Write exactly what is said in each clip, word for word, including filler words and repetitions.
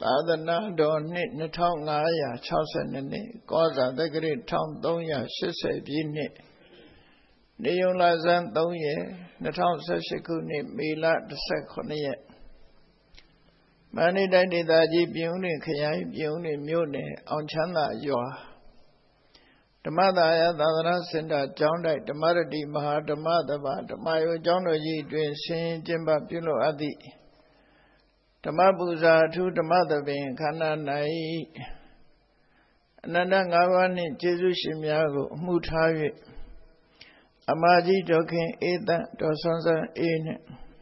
သာသနာတော်နှစ်နှစ်ထောင်ငါးရာခြောက်ဆယ်နှစ်နှစ်ကောဇာတက္ကရာတစ်ထောင်သုံးရာရှစ်ဆယ်ပြည့်နှစ်နေုံလဆန်းသုံးရက်နှစ်ထောင်ဆယ်ရှစ်ခုနှစ်မေလတစ်ဆယ်ခုနှစ်ရက်မန္တလေးတိုင်းဒေသကြီးပြည်ဦးလွင်ခရိုင်ပြည်ဦးလွင်မြို့နယ်အောင်ချမ်းသာရွာဓမ္မသာယသာသနာစင်တာကျောင်းတိုက်ဓမ္မရတိမဟာဓမ္မသဘာဓမ္မယုံကျောင်းတော်ကြီးတွင်ဆင်ကျင်းပပြုလုပ်အပ်သည့်ဓမ္မပူဇာအထူးဓမ္မသဘင်ခန္ဓာ၌အနန္တငါးပါးနှင့်ကျေးဇူးရှင်များကိုအမှုထား၍အမကြီးတော်ခင်အေးတန့်တော်ဆွမ်းဆန်းအေးနှင့်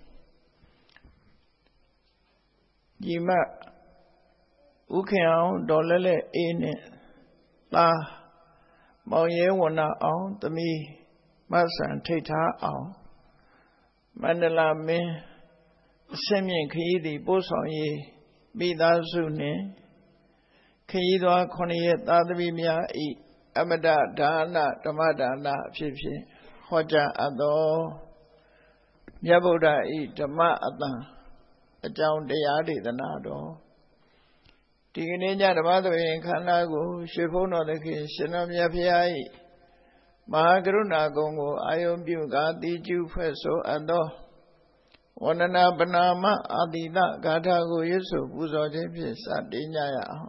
ညီမဥခင်အောင်တော်လဲလဲအေးနှင့်သားမောင်ရဲဝဏအောင်သမီးမဆန်ထိတ်ထားအောင်မန္တလာမင်းအစင်းမြင့်ခရီးသည်ပို့ဆောင်ရေးမိသားစုနှင့်ခရီးသွားခုနှစ်ရက်သားသမီးများဤအမတဒါနဓမ္မဒါနအဖြစ်ဖြင့်ဟောကြားအပ်သောမြတ်ဗုဒ္ဓဤဓမ္မအတန်အကြောင်းတရားဒေသနာတော်ဒီကနေ့ညဓမ္မသဘင်ခန္ဓာကိုရွှေဘုန်းတော်သခင်ရှင်တော်မြတ်ဖရာဤမဟာကရုဏာကုံကိုအာယုံပြုကာတိကျုဖွဲ့ဆိုအပ်သောဝန္ဒနာပနာမအာတိတဂါထာကိုရွတ်ဆိုပူဇော်ခြင်းဖြင့်စတင်ကြရအောင်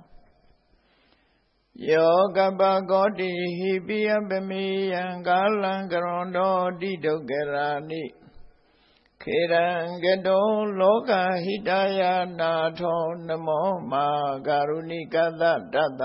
ယောကပ္ပကောတိဟိပိယပမေယံကာလံကရွန်တော်တိဒုက္ခရာနိခေရံကတောလောကဟိတယနာထောနမောမာကာရုဏိကတတတ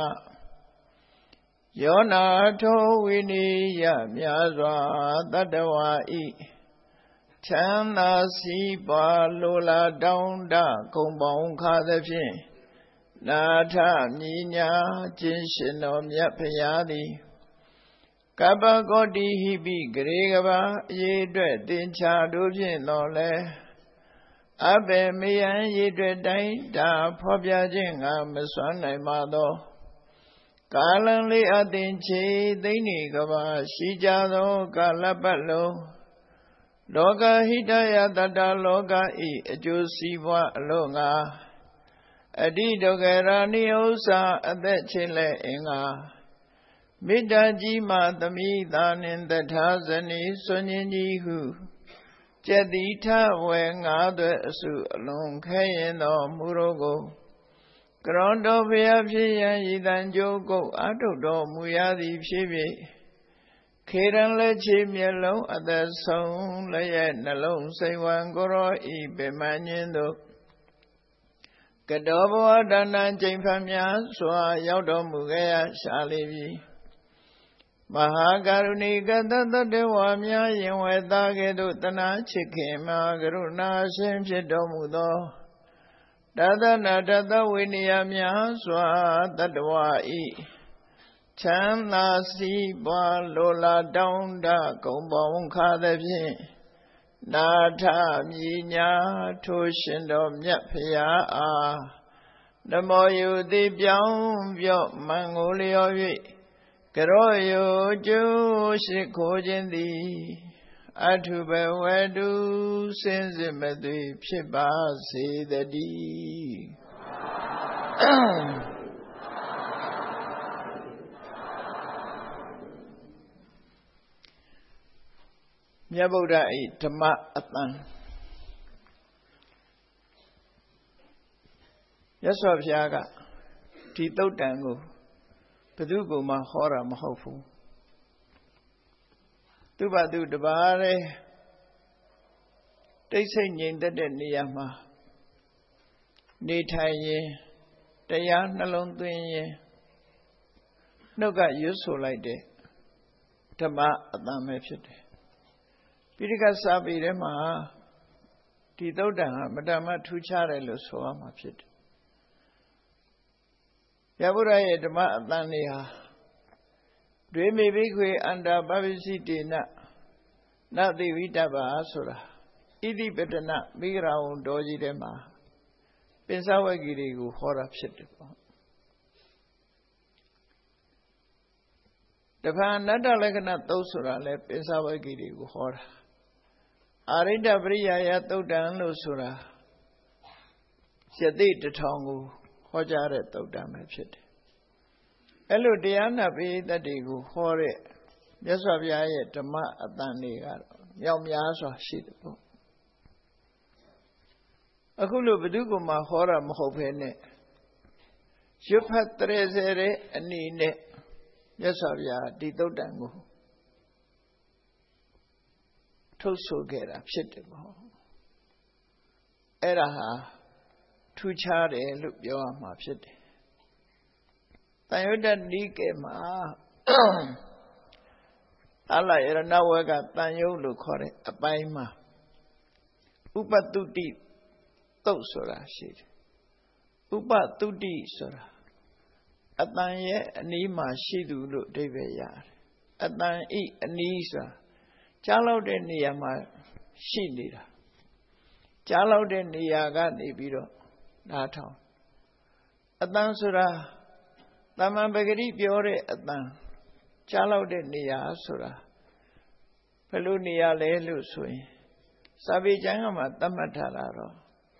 ယောနာထောဝိနိယမြာစွာတတ္တဝါဤချမ်းသာစီးပွားလိုလားတောင်းတဂုံပေါင်းခါသဖြင့်နာထမြညာခြင်းရှင်တော်မြတ်ဖရာသည်ကပ္ပကောတိဟိပိဂရေကဘာအရေးအတွက်တင်ချာတို့ဖြင့်တော်လဲအဘေမေယံရေးအတွက်တိုင်းဒါဖော်ပြခြင်းငါမစွမ်းနိုင်ပါသောကာလံလေးအသင်ချေသိမ့်နေကဘာရှိကြသောကာလပတ်လုံးလောကဟိတယတတ္တလောကဤအကျိုးစီးပွားအလို့ငါအတိဒုက္ခရာနိဥ္စာအသက်ချေလဲအင်္ဂါမေတ္တာကြီးမှသမိသာနှင့်တထာဇနီဆွန်ញကြီးဟုကျက်တိထဝေငါးသွဲအစုအလွန်ခဲရင်တော်မူတော်ကိုကရွန်တော်ဖျားဖြစ်ရန်ရည်တန်ကြိုးကုတ်အထုတော်မူရသည်ဖြစ်၍ခေရန်လက်ချေမျက်လုံးအသက်ဆုံးလည်းရဲ့နှလုံးစိတ်ဝံကိုရောဤပင်မညင်းတို့ကတောဘဝဒါနကျိန်ဖန်များစွာရောက်တော်မူခဲ့ရရှာလိပြီမဟာကရုဏီကတတတဝါများရင်ဝဲသားကဲ့သို့တနာချစ်ခင်မဟာကရုဏာရှင်ဖြစ်တော်မူသောတသနာတသဝိနည်းများစွာတတ္တဝါဤချမ်းသာစီးပွားလိုလားတောင်းတဂုံပေါင်းခါသဖြင့်နာထမြညာထိုရှင်တော်မြတ်ဖရာအားနမောယုတိပြောင်းပြော့မန်ကိုလျော်၍ကရောယုကျိုးရှိခိုးခြင်းသည်အထုဘဝတုစင်စစ်မသွေဖြစ်ပါစေတည်းမြတ်ဗုဒ္ဓဤဓမ္မအတန်မြတ်စွာဘုရားကဒီသုတ်တံကိုဘယ်သူကမှဟောတာမဟုတ်ဘူးသူဘာသူတပါးလေတိတ်ဆိတ်ငြိမ်သက်တဲ့နေရာမှာနေထိုင်ရင်တရားနှလုံးသွင်းရင်နှုတ်ကရွတ်ဆိုလိုက်တဲ့ဓမ္မအတန်ပဲဖြစ်တယ်ပိဋကစာပေထဲမှာဒီသုတ်တံဟာမတ္တမထူးခြားတယ်လို့ဆိုရမှာဖြစ်တယ်။မြတ်ဗုဒ္ဓရဲ့ဓမ္မအတန်တွေဟာဒွေမေဘိခွေအန္တာပပစ္စည်းတေနနသိဝိတ္တပါဆိုတာဣတိပတနမိဂရာဝံတော်ကြီးထဲမှာပင်စဝဂ္ဂီတွေကိုဟောတာဖြစ်တယ်ပေါ့။တဖန်အနတ္တလက္ခဏာသုတ်ဆိုတာလဲပင်စဝဂ္ဂီတွေကိုဟောတာအာရိတ္တပရိယာယသုတ်တံလို့ဆိုတာယသိတထောင်ကိုခေါ်ကြတဲ့သုတ်တံပဲဖြစ်တယ်အဲ့လိုတရားနာပိဋကတွေကိုဟောတဲ့မြတ်စွာဘုရားရဲ့ဓမ္မအတန်တွေကတော့မြောက်များစွာရှိတယ်ပေါ့အခုလိုဘယ်သူကမှဟောတာမဟုတ်ဘဲနဲ့ရွတ်ဖတ်တရေစေတဲ့အနေနဲ့မြတ်စွာဘုရားဒီသုတ်တံကိုထုတ်ဆိုခဲ့တာဖြစ်တယ်ပေါ့အဲ့ဒါဟာထူးခြားတယ်လို့ပြောရမှာဖြစ်တယ်တန်ယုတ္တနိကေမှာအလယရဏဝကတန်ယုတ်လို့ခေါ်တဲ့အပိုင်းမှာဥပတုတိသုတ်ဆိုတာရှိတယ်ဥပတုတိဆိုတာအတန်ရဲ့အနီးမှာရှိသူလို့အဓိပ္ပာယ်ရတယ်အတန်ဤအနီးဆိုတာကြားလောက်တဲ့နေရာမှာရှိနေတာကြားလောက်တဲ့နေရာကနေပြီးတော့နားထောင်အတန်ဆိုတာတမန်ပဂရိပြောတဲ့အတန်ကြားလောက်တဲ့နေရာဆိုတာဘယ်လိုနေရာလဲလို့ဆိုရင်စာပေကျမ်းကမှာသတ်မှတ်ထားတာတော့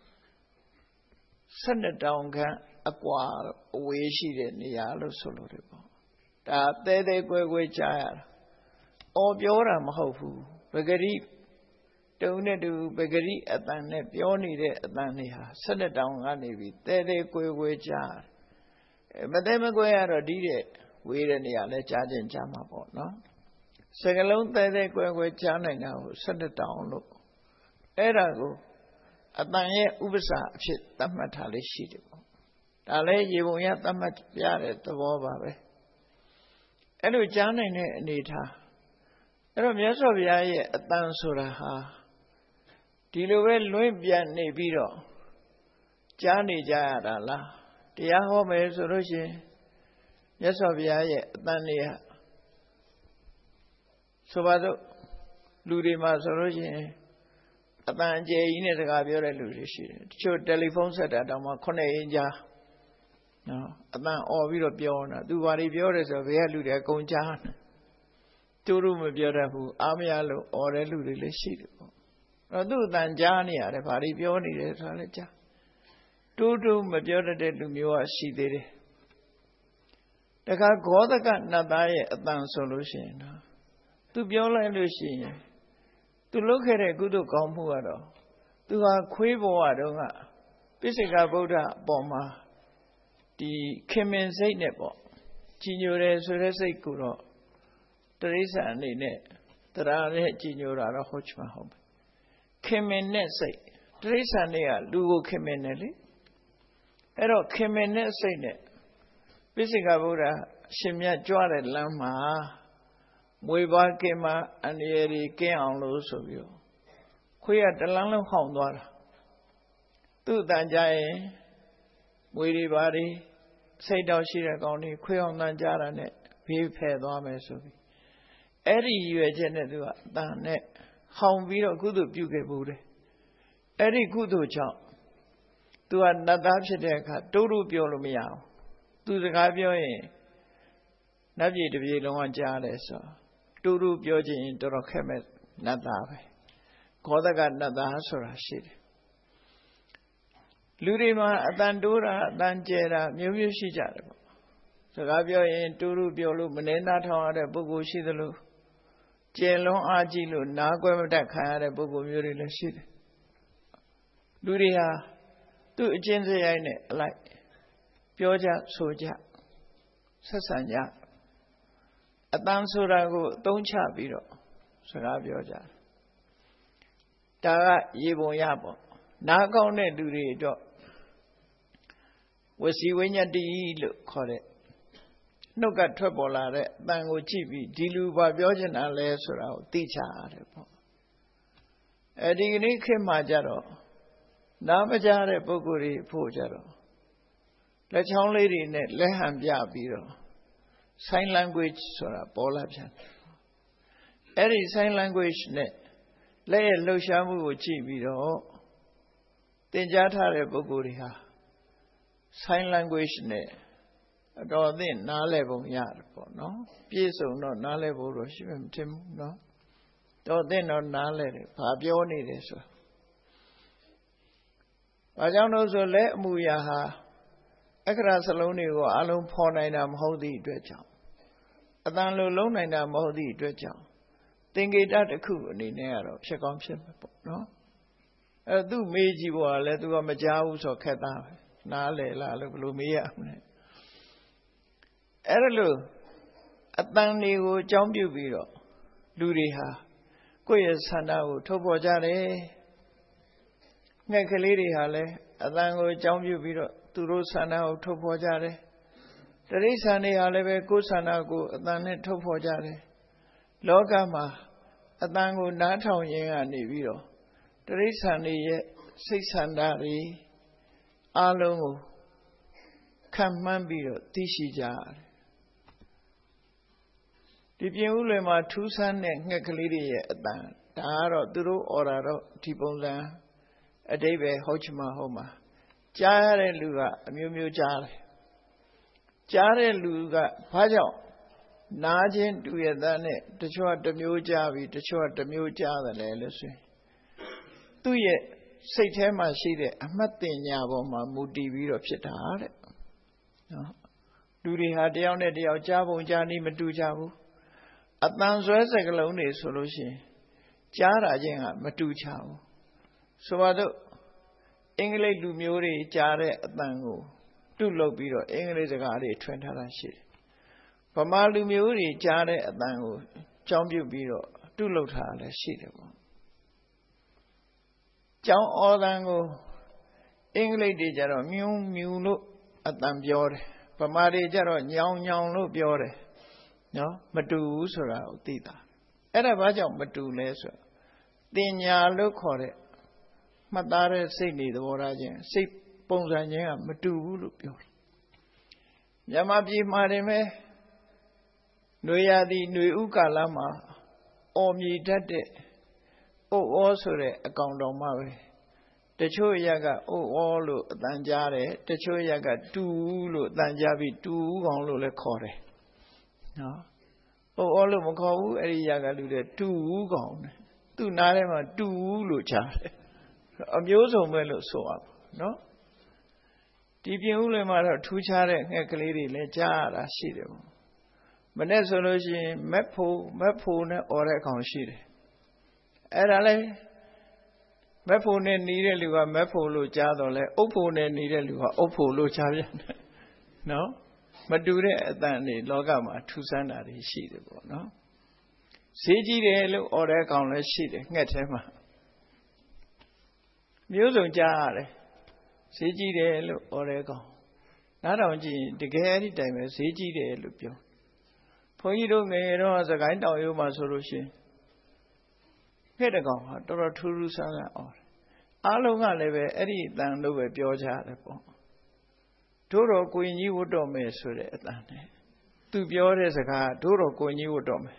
ဆယ်နှစ်တောင်ခန့်အကွာအဝေးရှိတဲ့နေရာလို့ဆိုလို့တယ်ပေါ့ဒါတဲတဲကွဲကွဲကြားရတာအော်ပြောတာမဟုတ်ဘူးပဂရိတုံနဲ့တူပဂရိအတန်နဲ့ပြောနေတဲ့အတန်တွေဟာဆယ်နှစ်တောင်ကနေပြီးတဲတဲကွဲကွဲကြားမတဲမကွဲရတော့ဒီတဲ့ဝေးတဲ့နေရာလဲကြားချင်းကြားမှာပေါ့နော်စကလုံးတဲတဲကွဲကွဲကြားနိုင်တာကိုဆယ်နှစ်တောင်လို့အဲ့ဒါကိုအတန်ရဲ့ဥပ္ပစာအဖြစ်သတ်မှတ်ထားလေးရှိတယ်ပေါ့ဒါလည်းရေပုံရသတ်မှတ်ပြတဲ့သဘောပါပဲအဲ့လိုကြားနိုင်တဲ့အနေထားအဲ့တော့မြတ်စွာဘုရားရဲ့အတန်ဆိုတာဟာဒီလိုပဲလွင့်ပြန်နေပြီးတော့ကြားနေကြရတာလားတရားဟောမယ်ဆိုလို့ရှိရင်မြတ်စွာဘုရားရဲ့အတန်တွေဟာဆိုပါတော့လူတွေမှာဆိုလို့ရှိရင်အတန်အကျယ်ကြီးနဲ့စကားပြောတဲ့လူတွေရှိတယ်တချို့တယ်လီဖုန်းဆက်တာတောင်မှခုနှစ်အင်းကြားနော်အတန်អော်ပြီးတော့ပြောနေတာသူဘာတွေပြောတယ်ဆိုတော့ဘယ်ကလူတွေအကုန်ကြားတယ်တူတူမပြောတတ်ဘူးအားမရလို့អော်တဲ့လူတွေလည်းရှိတယ်ပေါ့အဲ့တော့သူ့အတန်ကြားနေရတယ်ဘာတွေပြောနေတယ်ဆိုတာလည်းကြားတူတူမပြောတတ်တဲ့လူမျိုးကရှိသေးတယ်တခါဂောဒကနတ်သားရဲ့အတန်ဆိုလို့ရှိရင်နော်သူပြောလိုက်လို့ရှိရင်သူလုပ်ခဲ့တဲ့ကုသိုလ်ကောင်းမှုကတော့သူဟာခွေးဘဝတုန်းကပိစိကဗုဒ္ဓအပေါ်မှာဒီခင်မင်စိတ်နဲ့ပေါ့ကြီးညိုတယ်ဆိုတဲ့စိတ်ကိုတော့တရိစ္ဆာန်အနေနဲ့တရားနဲ့ကြီးညိုတာတော့ဟုတ်ချင်မှာဟုတ်ပဲခင်မင်နဲ့စိတ်တရိစ္ဆာန်တွေကလူကိုခင်မင်တယ်လေအဲ့တော့ခင်မင်နဲ့စိတ်နဲ့ပိစိကဗုဒ္ဓရှင်မြတ်ကြွတဲ့လမ်းမှာမွေပါကင်မှာအန္တရာယ်ကြီးကင်းအောင်လို့ဆိုပြီးတော့ခွေးကတလန်းလုံးဟောင်းသွားတာသူ့အတန်ကြရင်မွေတွေပါတွေစိတ်တော်ရှိတဲ့ကောင်တွေခွေးအောင်တန်ကြတာနဲ့ဘေးဖယ်သွားမယ်ဆိုပြီးအဲ့ဒီရွယ်ချက်နဲ့သူကအတန်နဲ့ဟောင်းပြီးတော့ကုသိုလ်ပြုခဲ့ဘူးတယ်အဲ့ဒီကုသိုလ်ကြောင့်သူကနတ်သားဖြစ်တဲ့အခါတိုးတိုးပြောလို့မရအောင်သူစကားပြောရင်နတ်ပြည်တစ်ပြည်လုံးကကြားတယ်ဆိုတူတူပြောခြင်းတော်တော်ခက်မဲ့နတ်သားပဲဂောဒကနတ်သားဆိုတာရှိတယ်လူတွေမှာအတန်တိုးတာအတန်ကျဲတာမျိုးမျိုးရှိကြတယ်ပေါ့စကားပြောရင်တူတူပြောလို့မနေနာထောင်ရတဲ့ပုဂ္ဂိုလ်ရှိသလိုကျဲလွန်အားကြီးလို့နားကွဲမတတ်ခံရတဲ့ပုဂ္ဂိုလ်မျိုးတွေလည်းရှိတယ်လူတွေဟာသူ့အကျင့်စရိုက်နဲ့အလိုက်ပြောကြဆိုကြဆက်ဆံကြအတန်ဆိုတာကိုအသုံးချပြီးတော့စကားပြောကြဒါကရေပုံရပေါ့နားကောင်းတဲ့လူတွေတော့ဝစီဝိညတိလို့ခေါ်တဲ့နှုတ်ကထွက်ပေါ်လာတဲ့အတန်ကိုကြည့်ပြီးဒီလူဘာပြောချင်တာလဲဆိုတာကိုသိချရတယ်ပေါ့အဲဒီကနေ့ခေတ်မှာကြတော့နားမကြားတဲ့ပုဂ္ဂိုလ်တွေဖို့ကြတော့လက်ချောင်းလေးတွေနဲ့လက်ဟန်ပြပြီးတော့sign language ဆိုတာပေါ်လာပြန်အဲ့ဒီ sign language နဲ့လက်ရဲ့လှုပ်ရှားမှုကိုကြည့်ပြီးတော့သင်ကြားထားတဲ့ပုဂ္ဂိုလ်တွေဟာ sign language နဲ့အတော်အသင့်နားလည်ပုံရတယ်ပေါ့နော်ပြည့်စုံတော့နားလည်ဖို့တော့ရှိမှမထင်ဘူးနော်တော်အသင့်တော့နားလည်တယ်ဘာပြောနေတယ်ဆိုတာဘာကြောင့်လို့ဆိုလဲအမှုရာဟာအခရာစလုံးတွေကိုအလုံးဖော်နိုင်တာမဟုတ်သည့်အတွက်ကြောင့်အတန်လိုလုံးနိုင်တာမဟုတ်သည့်အတွက်ကြောင့်သင်္ကေတတစ်ခုအနေနဲ့ကတော့ဖြစ်ကောင်းဖြစ်မှာပေါ့နော်အဲသူ့မေးကြည့်ပေါ်ကလည်းသူကမကြားဘူးဆိုခက်သားပဲနားလေလားလို့ဘယ်လိုမေးရမလဲအဲ့ဒါလို့အတန်တွေကိုအကြောင်းပြုပြီးတော့လူတွေဟာကိုယ့်ရဲ့ဆန္ဒကိုထုတ်ဖော်ကြတယ်ငှက်ကလေးတွေဟာလည်းအတန်ကိုအကြောင်းပြုပြီးတော့သူတို့ဆန္ဒကိုထုတ်ဖော်ကြတယ်တိရစ္ဆာန်တွေဟာလည်းပဲကိုယ်ဆန္ဒကိုအတန်နဲ့ထုတ်ဖော်ကြတယ်လောကမှာအတန်ကိုနားထောင်ရင်းကနေပြီးတော့တိရစ္ဆာန်တွေရဲ့စိတ်ဆန္ဒတွေအလုံးကိုခံမှန်းပြီးတော့သိရှိကြရတယ်ဒီပြင်ဦးလွင်မှာထူးဆန်းတဲ့ငှက်ကလေးတွေရဲ့အတန်ဒါကတော့သူတို့အော်တာတော့ဒီပုံစံအတိတ်ပဲဟုတ်ချင်မှဟုတ်မှာကြားရတဲ့လူကအမျိုးမျိုးကြားတယ်ကြားတဲ့လူကဘာကြောင့်နားချင်းတူရတဲ့နဲ့တချို့ကတစ်မျိုးကြားပြီးတချို့ကတစ်မျိုးကြားတယ်လေလို့ဆိုရင်သူ့ရဲ့စိတ်ထဲမှာရှိတဲ့အမှတ်တင်ညာပေါ်မှာမူတည်ပြီးတော့ဖြစ်တာတဲ့နော်လူတွေဟာတယောက်နဲ့တယောက်ကြားပုံကြားနည်းမတူကြဘူးအတန်ဆွဲစကလုံးတွေဆိုလို့ရှိရင်ကြားတာချင်းကမတူချဘူးဆိုပါတော့အင်္ဂလိပ်လူမျိုးတွေကြားတဲ့အတန်ကိုတုလုပ်ပြီးတော့အင်္ဂလိပ်စကားတွေထွင်ထားတာရှိတယ်ဗမာလူမျိုးတွေကြားတဲ့အတန်ကိုကြောင်းပြုပြီးတော့တုလုပ်ထားတာလည်းရှိတယ်ပေါ့ကျောင်းဩတန်ကိုအင်္ဂလိပ်တွေကြတော့မြူးမြူးလို့အတန်ပြောတယ်ဗမာတွေကြတော့ညောင်ညောင်လို့ပြောတယ်နော်မတူဘူးဆိုတာကိုသိတာအဲ့ဒါဘာကြောင့်မတူလဲဆိုတော့တင်ညာလို့ခေါ်တဲ့မှတ်သားတဲ့စိတ်နေသဘောထားခြင်းစိတ်ပုံစံချင်းကမတူဘူးလို့ပြောတယ်မြန်မာပြည်မှာတင်မဲ့ຫນွေရာသီຫນွေဥကာလမှာအော်မြည်တတ်တဲ့အုတ်ဩဆိုတဲ့အကောင်တော်မှပဲတချို့ရကအုတ်ဩလို့အတန်ကြားတယ်တချို့ရကတူလို့အတန်ကြားပြီးတူကောင်လို့လည်းခေါ်တယ်နော်အုတ်ဩလို့မခေါ်ဘူးအဲ့ဒီရကလူတွေတူကောင်တယ်သူ့နားထဲမှာတူလို့ကြားတယ်အမျိုးစုံပဲလို့ဆိုရပါနော်ဒီပြင်ဦးလွင်မှာတော့ထူးခြားတဲ့ငှက်ကလေးတွေလည်းကြားရတာရှိတယ်ပေါ့မနေ့ဆိုလို့ရှိရင်မက်ဖို့မက်ဖို့နဲ့អော်တဲ့ကောင်ရှိတယ်အဲ့ဒါလဲမက်ဖို့နဲ့နီးတဲ့လူကမက်ဖို့လို့ကြားတော့လဲအုပ်ဖို့နဲ့နီးတဲ့လူကအုပ်ဖို့လို့ကြားပြန်တယ်နော်မတူတဲ့အတန်တွေလောကမှာထူးဆန်းတာတွေရှိတယ်ပေါ့နော်ဈေးကြီးတယ်လို့អော်တဲ့ကောင်လည်းရှိတယ်ငှက်ထဲမှာမျိုးစုံကြားရတယ်ဈေးကြီးတယ်လို့អော်တဲ့ကောင်နားထောင်ကြည့်ရင်တကယ်အဲ့ဒီတိုင်ပဲဈေးကြီးတယ်လို့ပြောဘုန်းကြီးတို့ငယ်တော့စကိုင်းတောင်ရိုးမှာဆိုလို့ရှိရင်ငှက်တကောင်ဟာတော်တော်ထူးထူးဆန်းဆန်းအော်တယ်အားလုံးကလည်းပဲအဲ့ဒီအတန်လို့ပဲပြောကြတယ်ပေါ့တို့တော်ကိုရင်ကြီးဝတ်တော်မယ်ဆိုတဲ့အတန်နဲ့သူပြောတဲ့စကားတို့တော်ကိုရင်ကြီးဝတ်တော်မယ်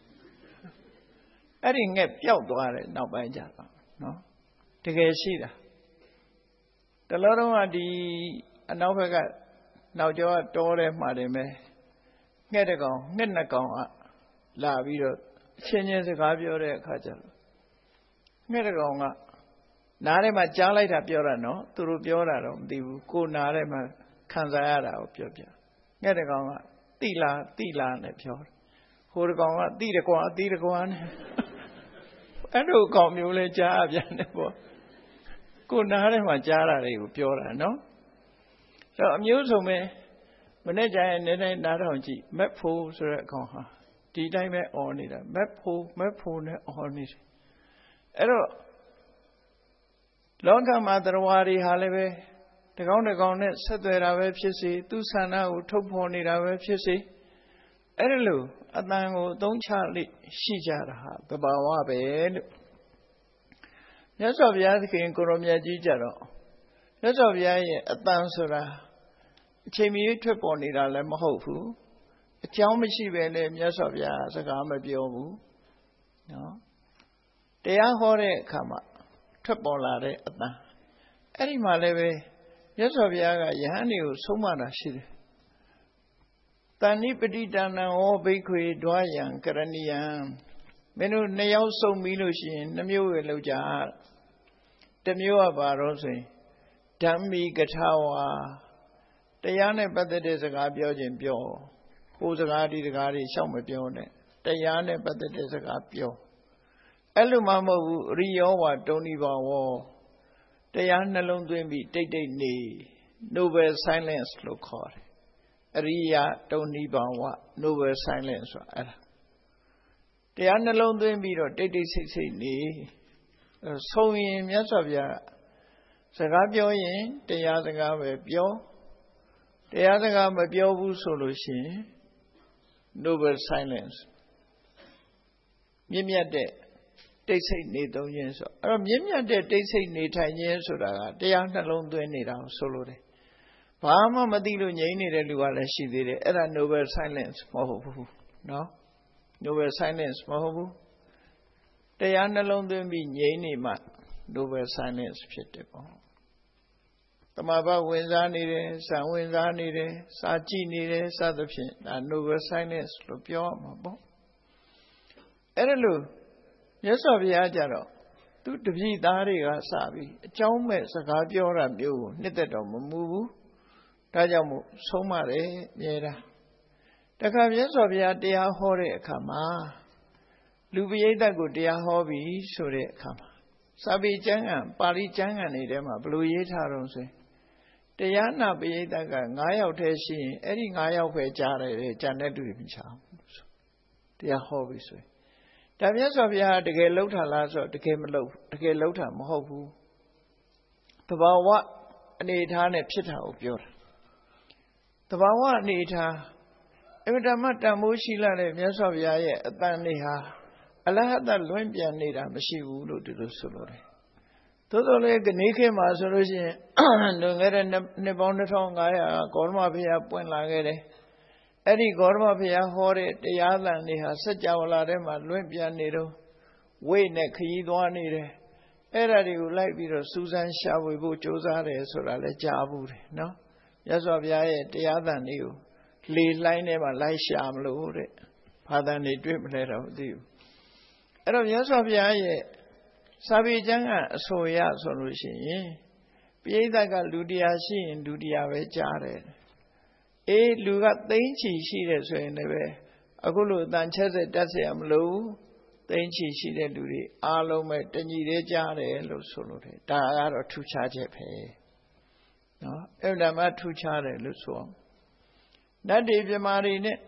အဲ့ဒီငှက်ပျောက်သွားတယ်နောက်ပိုင်းကျတော့နော်တကယ်ရှိတာတလောတော့ကဒီအနောက်ဘက်ကနောက်ကျောကတောထဲမှာတင်ပဲငှက်တကောင်ငှက်နှစ်ကောင်ကလာပြီးတော့အချင်းချင်းစကားပြောတဲ့အခါကျတော့ငှက်တကောင်ကနားထဲမှာကြားလိုက်တာပြောတာနော်သူတို့ပြောတာတော့မသိဘူးကိုနားထဲမှာခံစားရတာကိုပြောပြငှက်တကောင်ကတိလာတိလာနဲ့ပြောတယ်ဟိုတကောင်ကတိတကွာတိတကွာနဲ့အဲ့လိုကောင်မျိုးလဲကြားပြန်တယ်ပေါ့ကိုနားထဲမှာကြားတာတွေကိုပြောတာနော်အဲ့တော့အမျိုးစုံပဲမနေ့ကျရင်နည်းနည်းနားထောင်ကြည့်မက်ဖို့ဆိုတဲ့အကောင်ဟာဒီတိုင်းပဲអော်နေတာမက်ဖို့မက်ဖို့နဲ့អော်နေတယ်အဲ့တော့လောကမှာတရားဝါတွေဟာလည်းပဲတကောင်းတကောင်းနဲ့ဆက်သွယ်တာပဲဖြစ်စေသူဆန္ဒကိုထုတ်ဖော်နေတာပဲဖြစ်စေအဲ့ဒါလို့အတန်ကိုအသုံးချလိရှိကြတာဟာသဘာဝပဲလို့မြတ်စွာဘုရားသခင်ကိုရောမြတ်ကြီးကြတော့မြတ်စွာဘုရားရဲ့အတန်ဆိုတာအချိန်မီထွက်ပေါ်နေတာလည်းမဟုတ်ဘူးအကြောင်းမရှိပဲနဲ့မြတ်စွာဘုရားစကားမပြောဘူးနော်တရားဟောတဲ့အခါမှာထွက်ပေါ်လာတဲ့အတန်အဲ့ဒီမှာလည်းပဲမြတ်စွာဘုရားကယဟန်တွေကိုဆုံးမတာရှိတယ်တဏိပတိတဏံဟောဘိက္ခွေဒွါယံကရဏီယံမင်းတို့နှစ်ယောက်စုံပြီးလို့ရှိရင်နှမျိုးပဲလောက်ကြတစ်မျိုးကဘာတော့ဆိုရင်ဓမ္မိကထာဝါတရားနဲ့ပတ်သက်တဲ့စကားပြောခြင်းပြောဟိုစကားဒီစကားတွေရှောက်မပြောနဲ့တရားနဲ့ပတ်သက်တဲ့စကားပြောအဲ့လိုမှမဟုတ်ဘူးရိယောဝတုံဏိဘဝတရားနှလုံးသွင်းပြီးတိတ်တိတ်နေ Noble silence လို့ခေါ်တယ်အရိယတုံဏိဘဝ Noble silence ဆိုတာအဲ့ဒါတရားနှလုံးသွင်းပြီးတော့တိတ်တိတ်ဆိတ်ဆိတ်နေဆုံးရင်မြတ်စွာဘုရားစကားပြောရင်တရားစကားပဲပြောတရားစကားမပြောဘူးဆိုလို့ရှိရင် Noble silence မြင့်မြတ်တဲ့တိတ်ဆိတ်နေသုံးခြင်းဆိုအဲ့တော့မြင့်မြတ်တဲ့တိတ်ဆိတ်နေထိုင်ခြင်းဆိုတာကတရားနှလုံးသွင်းနေတာကိုဆိုလိုတယ်ဘာမှမသိလို့ငြိမ်းနေတဲ့လူကလည်းရှိသေးတယ်အဲ့ဒါ Noble silence မဟုတ်ဘူးနော် Noble silence မဟုတ်ဘူးတရားနှလုံးသွင်းပြီးငြိမ်းနေမှ Noble silence ဖြစ်တယ်ပေါ့တမဘဝင်စားနေတယ်ဇံဝင်စားနေတယ်စာကြည့်နေတယ်စသဖြင့်ဒါ Noble silence လို့ပြောရမှာပေါ့အဲ့ဒါလို့မြတ်စွာဘုရားကြတော့သူတပည့်သားတွေကစပြီးအကြောင်းမဲ့စကားပြောတာမျိုးကိုနှစ်သက်တော်မမူဘူးဒါကြောင့်မို့ဆုံးမတယ်မြဲတာတခါမြတ်စွာဘုရားတရားဟောတဲ့အခါမှာလူပရိသတ်ကိုတရားဟောပြီးဆိုတဲ့အခါမှာစာပေကျမ်းဂန်ပါဠိကျမ်းဂန်တွေထဲမှာဘယ်လိုရေးထားတော့ဆိုရင်တရားနာပရိသတ်က၅ယောက်တည်းရှိရင်အဲ့ဒီ၅ယောက်ပဲကြားတယ်ကျန်တဲ့လူတွေမချအောင်တရားဟောပြီးဆိုရင်ဒါမြတ်စွာဘုရားတကယ်လှုပ်တာလားဆိုတော့တကယ်မလှုပ်တကယ်လှုပ်တာမဟုတ်ဘူးသဘာဝအနေအထားနဲ့ဖြစ်တာကိုပြောတာသဘာဝအနေအထားအမြဲတမ်းတန်ဖိုးရှိလာတဲ့မြတ်စွာဘုရားရဲ့အတန်တွေဟာအလဟတလွင့်ပြန်နေတာမရှိဘူးလို့ဒီလိုဆိုလို့တယ်သို့တော်လည်းကနေခေတ်မှာဆိုလို့ရှိရင်လွန်ခဲ့တဲ့နှစ်ပေါင်းနှစ်ထောင်ငါးရာဂေါတမဘုရားပွင့်လာခဲ့တယ်အဲ့ဒီဂေါတမဘုရားဟောတဲ့တရားသံတွေဟာစัจ java လာထဲမှာလွင့်ပြန်နေတော့ဝိနဲ့ခရီးသွားနေတယ်အဲ့ဒါတွေကိုလိုက်ပြီးတော့စူးစမ်းရှာဖွေဖို့ကြိုးစားတယ်ဆိုတာလည်းကြားဘူးတယ်နော်မြတ်စွာဘုရားရဲ့တရားသံတွေကိုလေလှိုင်းထဲမှာလိုက်ရှာမလို့တဲ့ဘာသံတွေတွေ့မလဲတော့မသိဘူးအဲ့တော့မြတ်စွာဘုရားရဲ့စာပေကျမ်းကအဆိုရဆိုလို့ရှိရင်ပရိသတ်ကလူတရားရှိရင်လူတရားပဲကြားတယ်အေးလူကသိန်းချီရှိတယ်ဆိုရင်လည်းအခုလိုအတန်ချက်ဆက်တတ်เสียမလို့သိန်းချီရှိတဲ့လူတွေအားလုံးပဲတညီတည်းကြားတယ်လို့ဆိုလို့တယ်ဒါကတော့ထူးခြားချက်ပဲနော်အဲ့ဒါမှထူးခြားတယ်လို့ဆိုအောင်နတ်တွေပြမာတွေနဲ့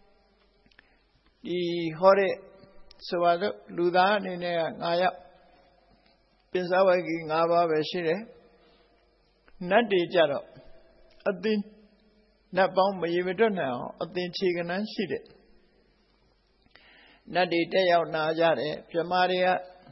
ဒီဟောတဲ့ဆိုပါတော့လူသားအနေနဲ့က၅ယောက်ပင်စဝိကီ၅ပါးပဲရှိတယ်နတ်တွေကြတော့အသင်နတ်ပေါင်းမရေမတွက်နိုင်အောင်အသင်ခြေကနန်းရှိတယ်နတ်တွေတက်ရောက်နာကြတယ်ပြမာတွေက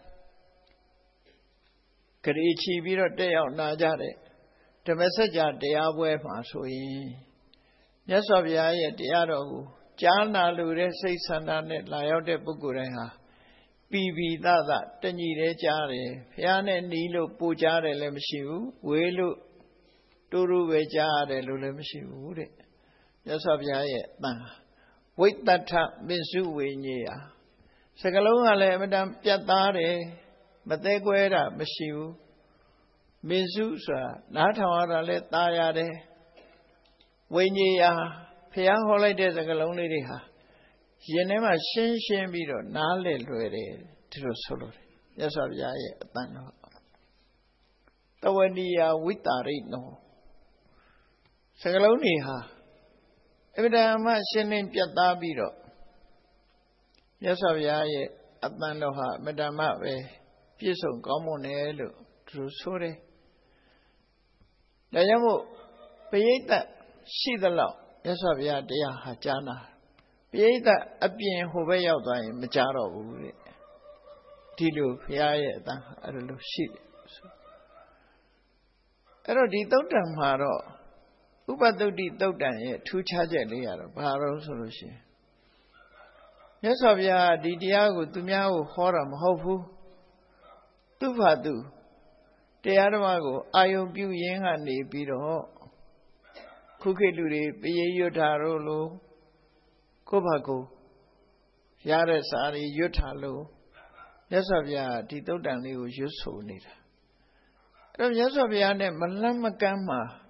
ဂရေချီပြီးတော့တက်ရောက်နာကြတယ်ဓမ္မစကြာတရားပွဲမှာဆိုရင်မြတ်စွာဘုရားရဲ့တရားတော်ကိုကြားနာလို့တဲ့စိတ်ဆန္ဒနဲ့လာရောက်တဲ့ပုဂ္ဂိုလ်တိုင်းဟာပီပီသသတညီတည်းကြားတယ်ဘုရားနဲ့နီးလို့ပူကြားတယ်လည်းမရှိဘူးဝေးလို့တူတူပဲကြားရတယ်လို့လည်းမရှိဘူးတဲ့မြတ်စွာဘုရားရဲ့အတန်ဝိတ္တထမစ္စုဝိညေယစကလုံးကလည်းအမတန်ပြတ်သားတယ်မသေးကွဲတာမရှိဘူးမစ္စုဆိုတာနားထောင်ရတာလည်းตายရတယ်ဝိညေယဘုရားဟောလိုက်တဲ့စကလုံးလေးတွေဟာရင်ထဲမှာရှင်းရှင်းပြီးတော့နားလည်လွယ်တယ်ဒီလိုဆိုလို့မြတ်စွာဘုရားရဲ့အတန်တော်တဝဏီယဝိတာရိနောစကလုံးတွေဟာအဗ္ဗဒမရှင်းလင်းပြတ်သားပြီးတော့မြတ်စွာဘုရားရဲ့အတန်တော်ဟာအမတမပဲပြည့်စုံကောင်းမွန်တယ်လို့သူတို့ဆိုတယ်ဒါကြောင့်မို့ပရိသတ်ရှိသလောက်မြတ်စွာဘုရားတရားဟာကြားနာပရိသတ်အပြင်ဟိုဘက်ရောက်သွားရင်မကြားတော့ဘူးတဲ့ဒီလိုဘုရားရဲ့အတန်အဲ့လိုရှိတယ်အဲ့တော့ဒီသုတ်တံမှာတော့ဥပသုတ္တိသုတ်တံရဲ့ထူးခြားချက်လေးရတော့ဘာလို့ဆိုလို့ရှိရင်မြတ်စွာဘုရားဒီတရားကိုသူများကိုဟောတာမဟုတ်ဘူးသူ့ဘာသူတရားဓမ္မကိုအာယုံပြုရင်းကနေပြီးတော့ခုခေတ်လူတွေပရိယွတ်တာတို့လို့ကိုယ့်ဘာကိုရတဲ့စာရီရွတ်ထားလို့မြတ်စွာဘုရားဒီသုတ်တံလေးကိုရွတ်ဆိုနေတာအဲ့တော့မြတ်စွာဘုရားနဲ့မလန့်မကမ်းမှာ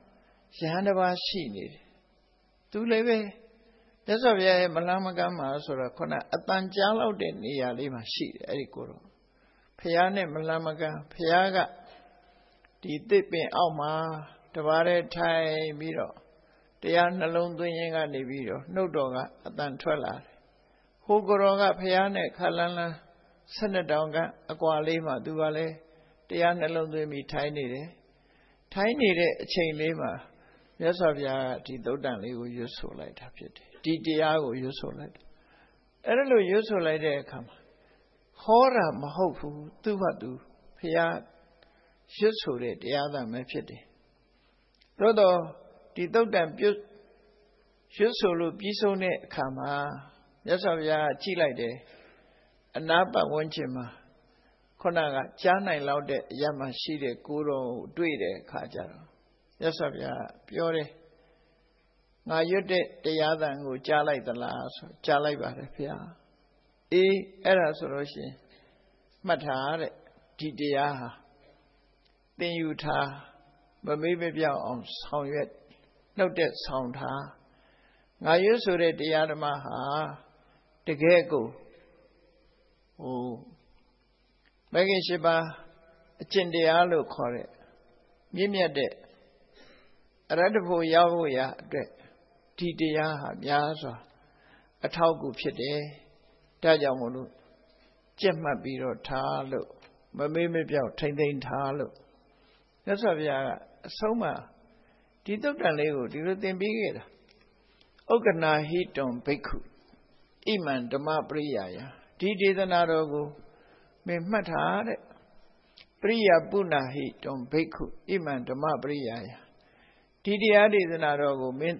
ယဟန်တစ်ပါးရှိနေတယ်သူလည်းပဲမြတ်စွာဘုရားရဲ့မလမကမှာဆိုတော့ခုနအတန်ကြားလောက်တဲ့နေရာလေးမှာရှိတယ်အဲ့ဒီကိုတော့ဘုရားနဲ့မလမကဘုရားကဒီသစ်ပင်အောက်မှာတပါးတည်းထိုင်ပြီးတော့တရားနှလုံးသွင်းရင်းကနေပြီးတော့နှုတ်တော်ကအတန်ထွက်လာတယ်ဟိုကိုယ်တော်ကဘုရားနဲ့ခါလန်းလန်းဆယ်နှစ်တောင်ကအကွာလေးမှာသူကလည်းတရားနှလုံးသွင်းပြီးထိုင်နေတယ်ထိုင်နေတဲ့အချိန်လေးမှာမြတ်စွာဘုရားကဒီသုတ်တန်လေးကိုရွတ်ဆိုလိုက်တာဖြစ်တယ်ဒီတရားကိုရွတ်ဆိုလိုက်တယ်အဲ့ဒါလို့ရွတ်ဆိုလိုက်တဲ့အခါမှာဟောတာမဟုတ်ဘူးသူ့ဘာသူဘုရားရွတ်ဆိုတဲ့တရားသာပဲဖြစ်တယ်သို့တော့ဒီသုတ်တန်ပြုရွတ်ဆိုလို့ပြီးဆုံးတဲ့အခါမှာမြတ်စွာဘုရားကြည့်လိုက်တယ်အနာပတ်ဝန်းကျင်မှာခုနကကြားနိုင်လောက်တဲ့အရမှရှိတဲ့ကိုယ်တော်ကိုတွေ့တဲ့အခါကျတော့မြတ်စွာဘုရားပြောတယ်ငါရွတ်တဲ့တရားသံကိုကြားလိုက်သလားဆိုကြားလိုက်ပါတယ်ဘုရားအေးအဲ့ဒါဆိုလို့ရှိရင်မှတ်ထားတဲ့ဒီတရားဟာသင်ယူထားမမေ့မပြောက်အောင်ဆောင်ရွက်နှုတ်တဲ့ဆောင်ထားငါရွတ်ဆိုတဲ့တရားဓမ္မဟာတကယ်ကိုဟိုမဂ္ဂင်၈ပါးအကျင့်တရားလို့ခေါ်တဲ့မြင့်မြတ်တဲ့အရဟတဖို့ရောက်ဖို့ရအတွက်ဒီတရားဟာများစွာအထောက်အကူဖြစ်တယ်ဒါကြောင့်မို့လို့ကြက်မှတ်ပြီးတော့ထားလို့မမေ့မပြောက်ထိမ့်သိမ့်ထားလို့မြတ်စွာဘုရားကအဆုံးမှာဒီသုတ်တန်လေးကိုဒီလိုသင်ပေးခဲ့တာဥက္ကနာဟိတုံဘိက္ခုဣမံဓမ္မပရိယာယဒီဒေသနာတော်ကိုမင်းမှတ်ထားတဲ့ပရိယပုဏ္ဏဟိတုံဘိက္ခုဣမံဓမ္မပရိယာယဒီတရားဒေသနာတော်ကိုမင်း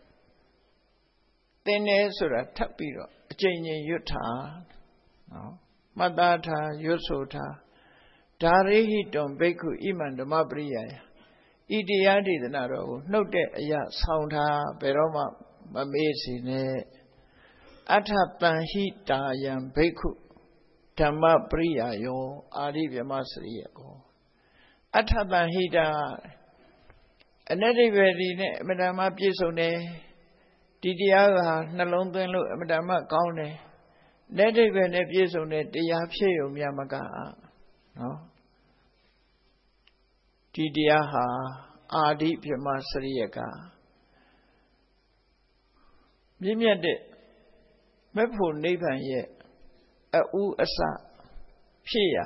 သင်တယ်ဆိုတာထပ်ပြီးတော့အကျဉ်းချင်းရွတ်ထားနော်မှတ်သားထားရွတ်ဆိုထားဒါရိဟိတုံဘိက္ခုဣမံဓမ္မပရိယာယဤတရားဒေသနာတော်ကိုနှုတ်တဲ့အရာဆောင်ထားဘယ်တော့မှမမေ့စေနဲ့အထတန်ဟိတာယံဘိက္ခုဓမ္မပရိယာယောအာရိဗြဟ္မစရိယကောအထတန်ဟိတာအနတ္တိပဲဒီနဲ့အမတ္တမပြည့်စုံတယ်ဒီတရားကနှလုံးသွင်းလို့အမတ္တမကောင်းတယ်လက်တိပဲနဲ့ပြည့်စုံတဲ့တရားဖြစ်ုံမြတ်မကနော်ဒီတရားဟာအာရိဗြဟ္မစရိယကမြင့်မြတ်တဲ့မက်ဖို့နိဗ္ဗာန်ရဲ့အဥအစဖြစ်ရာ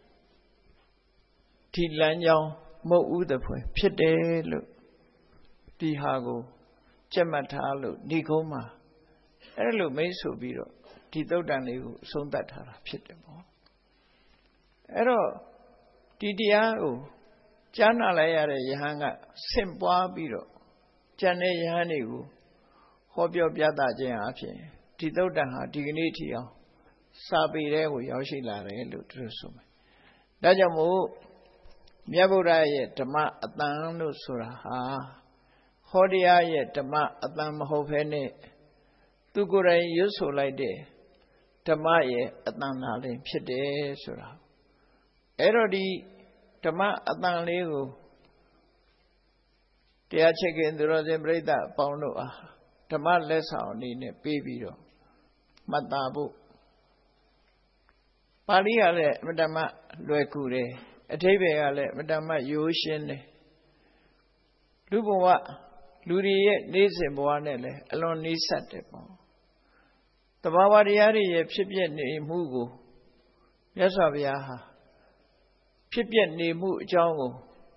ဒီလမ်းကြောင်းမဟုတ်ဥသဖွယ်ဖြစ်တယ်လို့ဒီဟာကိုကြက်မှတ်ထားလို့ဒီကုန်းမှာအဲ့လိုမိတ်ဆိုပြီးတော့ဒီသုတ်တန်လေးကိုအဆုံးသတ်ထားတာဖြစ်တယ်ပေါ့အဲ့တော့ဒီတရားကိုကြားနာလိုက်ရတဲ့ယဟန်ကဆင့်ပွားပြီးတော့ကျန်တဲ့ယဟန်တွေကိုဟောပြောပြသခြင်းအပြင်ဒီသုတ်တန်ဟာဒီကနေ့ထိအောင်စာပေတဲ့ကိုရောက်ရှိလာတယ်လို့သူတို့ဆိုမယ်ဒါကြောင့်မို့မြတ်ဗုဒ္ဓရဲ့ဓမ္မအတန်လို့ဆိုတာဟာဟောတရားရဲ့ဓမ္မအတန်မဟုတ်ဘဲနဲ့သူကိုယ်တိုင်ရွတ်ဆိုလိုက်တဲ့ဓမ္မရဲ့အတန်သာလည်းဖြစ်တယ်ဆိုတာအဲ့တော့ဒီဓမ္မအတန်လေးကိုတရားချက်ကင်သူတော်စင်ပြိဿအပေါင်းတို့အားဓမ္မလက်ဆောင်အနေနဲ့ပေးပြီးတော့မှတ်သားဖို့ပါဠိကလည်းအမတ္တမလွယ်ကူတယ်အဓိပ္ပာယ်ကလည်းအမတ္တမရိုးရှင်းတယ်လူဘဝလူတွေရဲ့နေ့စဉ်ဘဝနဲ့လည်းအလွန်နီးစပ်တယ်ပေါ့တဘာဝတရားတွေရဲ့ဖြစ်ပျက်နေမှုကိုမြတ်စွာဘုရားဟာဖြစ်ပျက်နေမှုအကြောင်းကို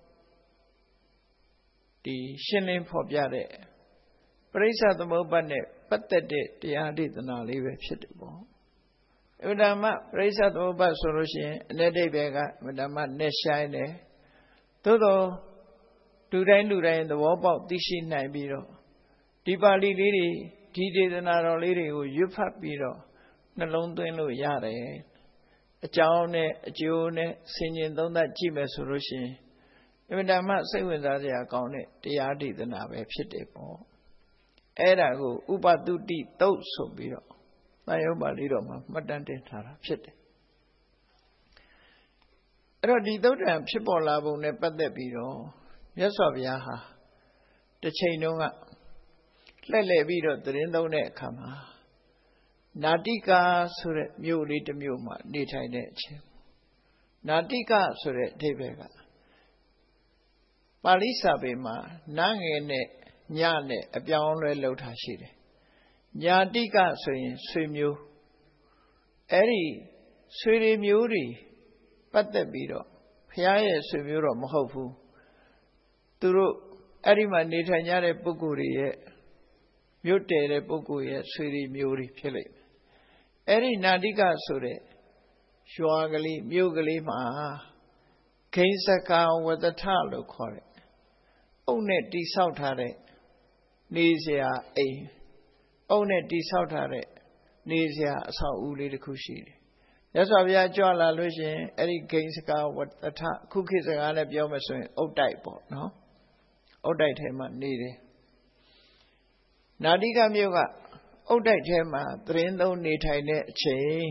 ဒီရှင်းလင်းဖော်ပြတဲ့ပရိစ္ဆသမုပ္ပါဒ်နဲ့ပတ်သက်တဲ့တရားဒေသနာလေးပဲဖြစ်တယ်ပေါ့အမတ္တမပရိစ္ဆသမုပ္ပါဒ်ဆိုလို့ရှိရင်အ내ဒိဗ္ဗေကအမတ္တမနဲ့ဆိုင်တယ်သို့တော့လူတိုင်းလူတိုင်းသဘောပေါက်သိရှိနိုင်ပြီးတော့ဒီပါဠိလေးတွေဒီဒေသနာတော်လေးတွေကိုရွတ်ဖတ်ပြီးတော့နှလုံးသွင်းလို့ရတယ်အကြောင်းနဲ့အကျိုးနဲ့ဆင်ញင်သုံးသပ်ကြည့်မယ်ဆိုလို့ရှိရင်အမတ္တမစိတ်ဝင်စားစရာကောင်းတဲ့တရားဒေသနာပဲဖြစ်တယ်ပေါ့အဲ့ဒါကိုဥပတုတိသုတ်ဆိုပြီးတော့သံယုတ်ပါဠိတော်မှာမှတ်တမ်းတင်ထားတာဖြစ်တယ်အဲ့တော့ဒီသုတ်တံဖြစ်ပေါ်လာပုံနဲ့ပတ်သက်ပြီးတော့မြတ်စွာဘုရားဟာတစ်ချိန်တုန်းကလှည့်လည်ပြီးတော့သတင်းသုံးတဲ့အခါမှာနာတိကာဆိုတဲ့မြို့လေးတစ်မြို့မှာနေထိုင်တဲ့အချိန်နာတိကဆိုတဲ့အဓိပ္ပာယ်ကပါဠိစာပေမှာနာငယ်နဲ့ညနဲ့အပြောင်းအလဲလုပ်ထားရှိတယ်ညာတိကဆိုရင်ဆွေမျိုးအဲ့ဒီဆွေတွေမျိုးတွေပတ်သက်ပြီးတော့ဘုရားရဲ့ဆွေမျိုးတော့မဟုတ်ဘူးသူတို့အဲ့ဒီမှာနေထိုင်ကြတဲ့ပုဂ္ဂိုလ်တွေရဲ့မြို့တည်တဲ့ပုဂ္ဂိုလ်ရဲ့ဆွေတွေမျိုးတွေဖြစ်လိမ့်မယ်အဲ့ဒီနာတိကဆိုတဲ့ရွာကလေးမြို့ကလေးမှာဂိစကာဝတ္ထလို့ခေါ်တယ်အုတ်နဲ့တိဆောက်ထားတဲ့နေစရာအိမ်အုတ်နဲ့တိဆောက်ထားတဲ့နေစရာအဆောက်အဦလေးတစ်ခုရှိတယ်။မြတ်စွာဘုရားကြွလာလို့ရှိရင်အဲ့ဒီဂိစကာဝတ္ထခုခေတ်စကားနဲ့ပြောမယ်ဆိုရင်အုတ်တိုက်ပေါ့နော်။အုတ်တိုက်ထဲမှာနေတယ်။နာတိကမြို့ကအုတ်တိုက်ထဲမှာသတင်းသုံးနေထိုင်တဲ့အချိန်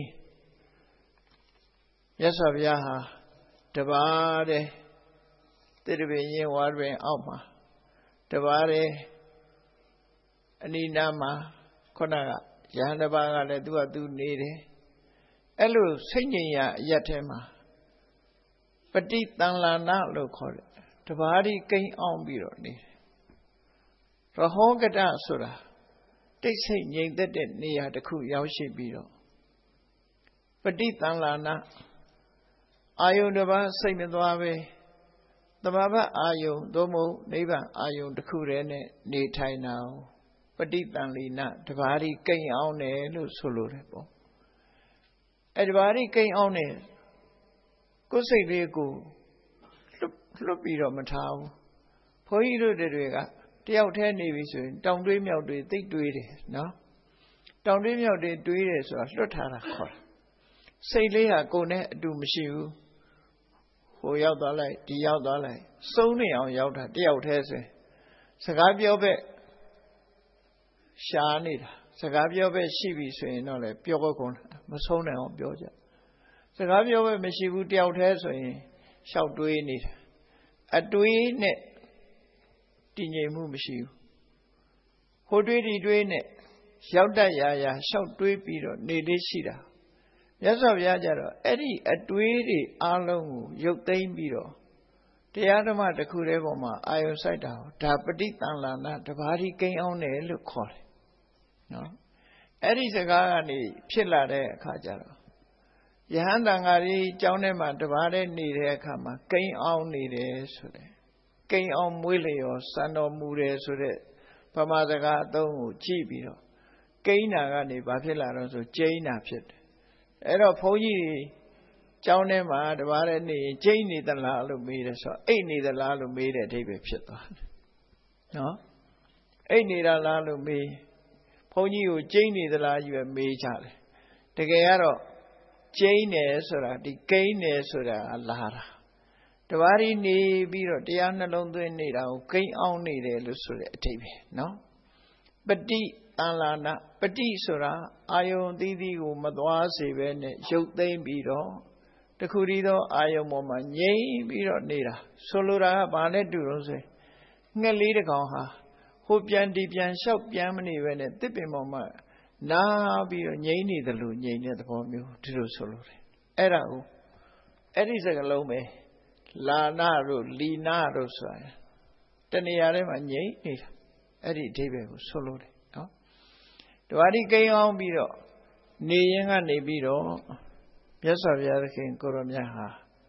မြတ်စွာဘုရားဟာတပါးတဲ့တိရပင်ရင်ဝါတွင်အောက်မှာတပါးတဲ့အနိနာမှာခုနကယဟန်တပါးကလည်းသူကသူနေတယ်အဲ့လိုစိတ်ငြိမ်ရာအရက်ထဲမှာပฏิတန်လာနလို့ခေါ်တယ်တပါးဒီကိန်းအောင်ပြီးတော့နေတယ်ရဟောကတဆိုတာတိတ်ဆိတ်ငြိမ်သက်တဲ့နေရာတစ်ခုရောက်ရှိပြီးတော့ပฏิတန်လာနအာယုန်တစ်ပါးစိတ်မသွားပဲသဘာဝအာယုန်သို့မဟုတ်နိဗ္ဗာန်အာယုန်တစ်ခုတည်းနဲ့နေထိုင်တာပฏิတန်လီနတဘာရီကိန်းအောင်တယ်လို့ဆိုလိုတယ်ပေါ့အဲတဘာရီကိန်းအောင်တယ်ကိုယ်စိတ်လေးကိုလွတ်လွတ်ပြီးတော့မထားဘူးဘုန်းကြီးတို့တွေကတယောက်တည်းနေပြီဆိုရင်တောင်တွေးမြောက်တွေသိပ်တွေးတယ်နော်တောင်တွေးမြောက်တွေတွေးတယ်ဆိုတာလွတ်ထားတာခေါ်တာစိတ်လေးဟာကိုယ်နဲ့အတူမရှိဘူးဟိုရောက်သွားလိုက်ဒီရောက်သွားလိုက်စုံနေအောင်ရောက်တာတယောက်တည်းဆိုရင်စကားပြောပဲရှားနေတာစကားပြောပဲရှိပြီဆိုရင်တော့လေပြောကုန်မဆုံးနိုင်အောင်ပြောကြစကားပြောပဲမရှိဘူးတယောက်တည်းဆိုရင်ရှောက်တွေးနေတာအတွေးနဲ့တည်ငြိမ်မှုမရှိဘူးဟိုတွေးဒီတွေးနဲ့ရောက်တတ်ရာရာရှောက်တွေးပြီးတော့နေလေးရှိတာမြတ်စွာဘုရားကြတော့အဲ့ဒီအတွေးတွေအလုံးကိုရုပ်သိမ်းပြီးတော့တရားဓမ္မတစ်ခုတည်းပေါ်မှာအာယုံစိုက်တာဒါပฏิတန်လာနတဘာရီကိန်းအောင်တယ်လို့ခေါ်တယ်နော်အဲ့ဒီစကားကနေဖြစ်လာတဲ့အခါကျတော့ယဟန်တန်ဃာကြီးကျောင်းထဲမှာတပါးတည်းနေတဲ့အခါမှာကိန်းအောင်နေတယ်ဆိုတဲ့ကိန်းအောင်မွေးလျော်စံတော်မူတယ်ဆိုတဲ့ဗမာစကားအသုံးကိုကြည့်ပြီးတော့ကိန်းနာကနေဘာဖြစ်လာတော့ဆိုကျိန်းနာဖြစ်တယ်အဲ့တော့ဘုန်းကြီးကျောင်းထဲမှာတပါးတည်းနေရင်ကျိန်းနေသလားလို့မေးတယ်ဆိုတော့အိတ်နေသလားလို့မေးတဲ့အဓိပ္ပာယ်ဖြစ်သွားတယ်နော်အိတ်နေတာလားလို့မေးဘုန်းကြီးကိုကျိန်းနေသလားယူပဲမေးကြတယ်တကယ်ကတော့ကျိန်းတယ်ဆိုတာဒီကိန်းတယ်ဆိုတာလာတာတပါးရီနေပြီးတော့တရားနှလုံးသွင်းနေတာကိုကိန်းအောင်နေတယ်လို့ဆိုတဲ့အဓိပ္ပာယ်နော်ပฏิတန်လာနပฏิဆိုတာအာယုန်သီးသီးကိုမသွားစေပဲနဲ့ရုပ်သိမ်းပြီးတော့တခုတည်းသောအာယုန်ပေါ်မှာငြိမ်ပြီးတော့နေတာဆိုလိုတာကဘာနဲ့တူလို့ဆိုရင်ငှက်လေးတစ်ကောင်ဟာဟိုပြန်ဒီပြန်လျှောက်ပြန်မနေပဲနဲ့တစ်ပင်ပေါ်မှာနားပြီးတော့ငြိမ်နေတယ်လို့ငြိမ်တဲ့သဘောမျိုးဒီလိုဆိုလိုတယ်အဲ့ဒါကိုအဲ့ဒီစကားလုံးပဲလာနာတို့လီနာတို့ဆိုတာတဏှာထဲမှာငြိမ်နေတာအဲ့ဒီအဓိပ္ပာယ်ကိုဆိုလိုတယ်နော်တဝါဒီကိန်းအောင်ပြီးတော့နေရင်ကနေပြီးတော့မြတ်စွာဘုရားသခင်ကိုရောမြတ်ဟာ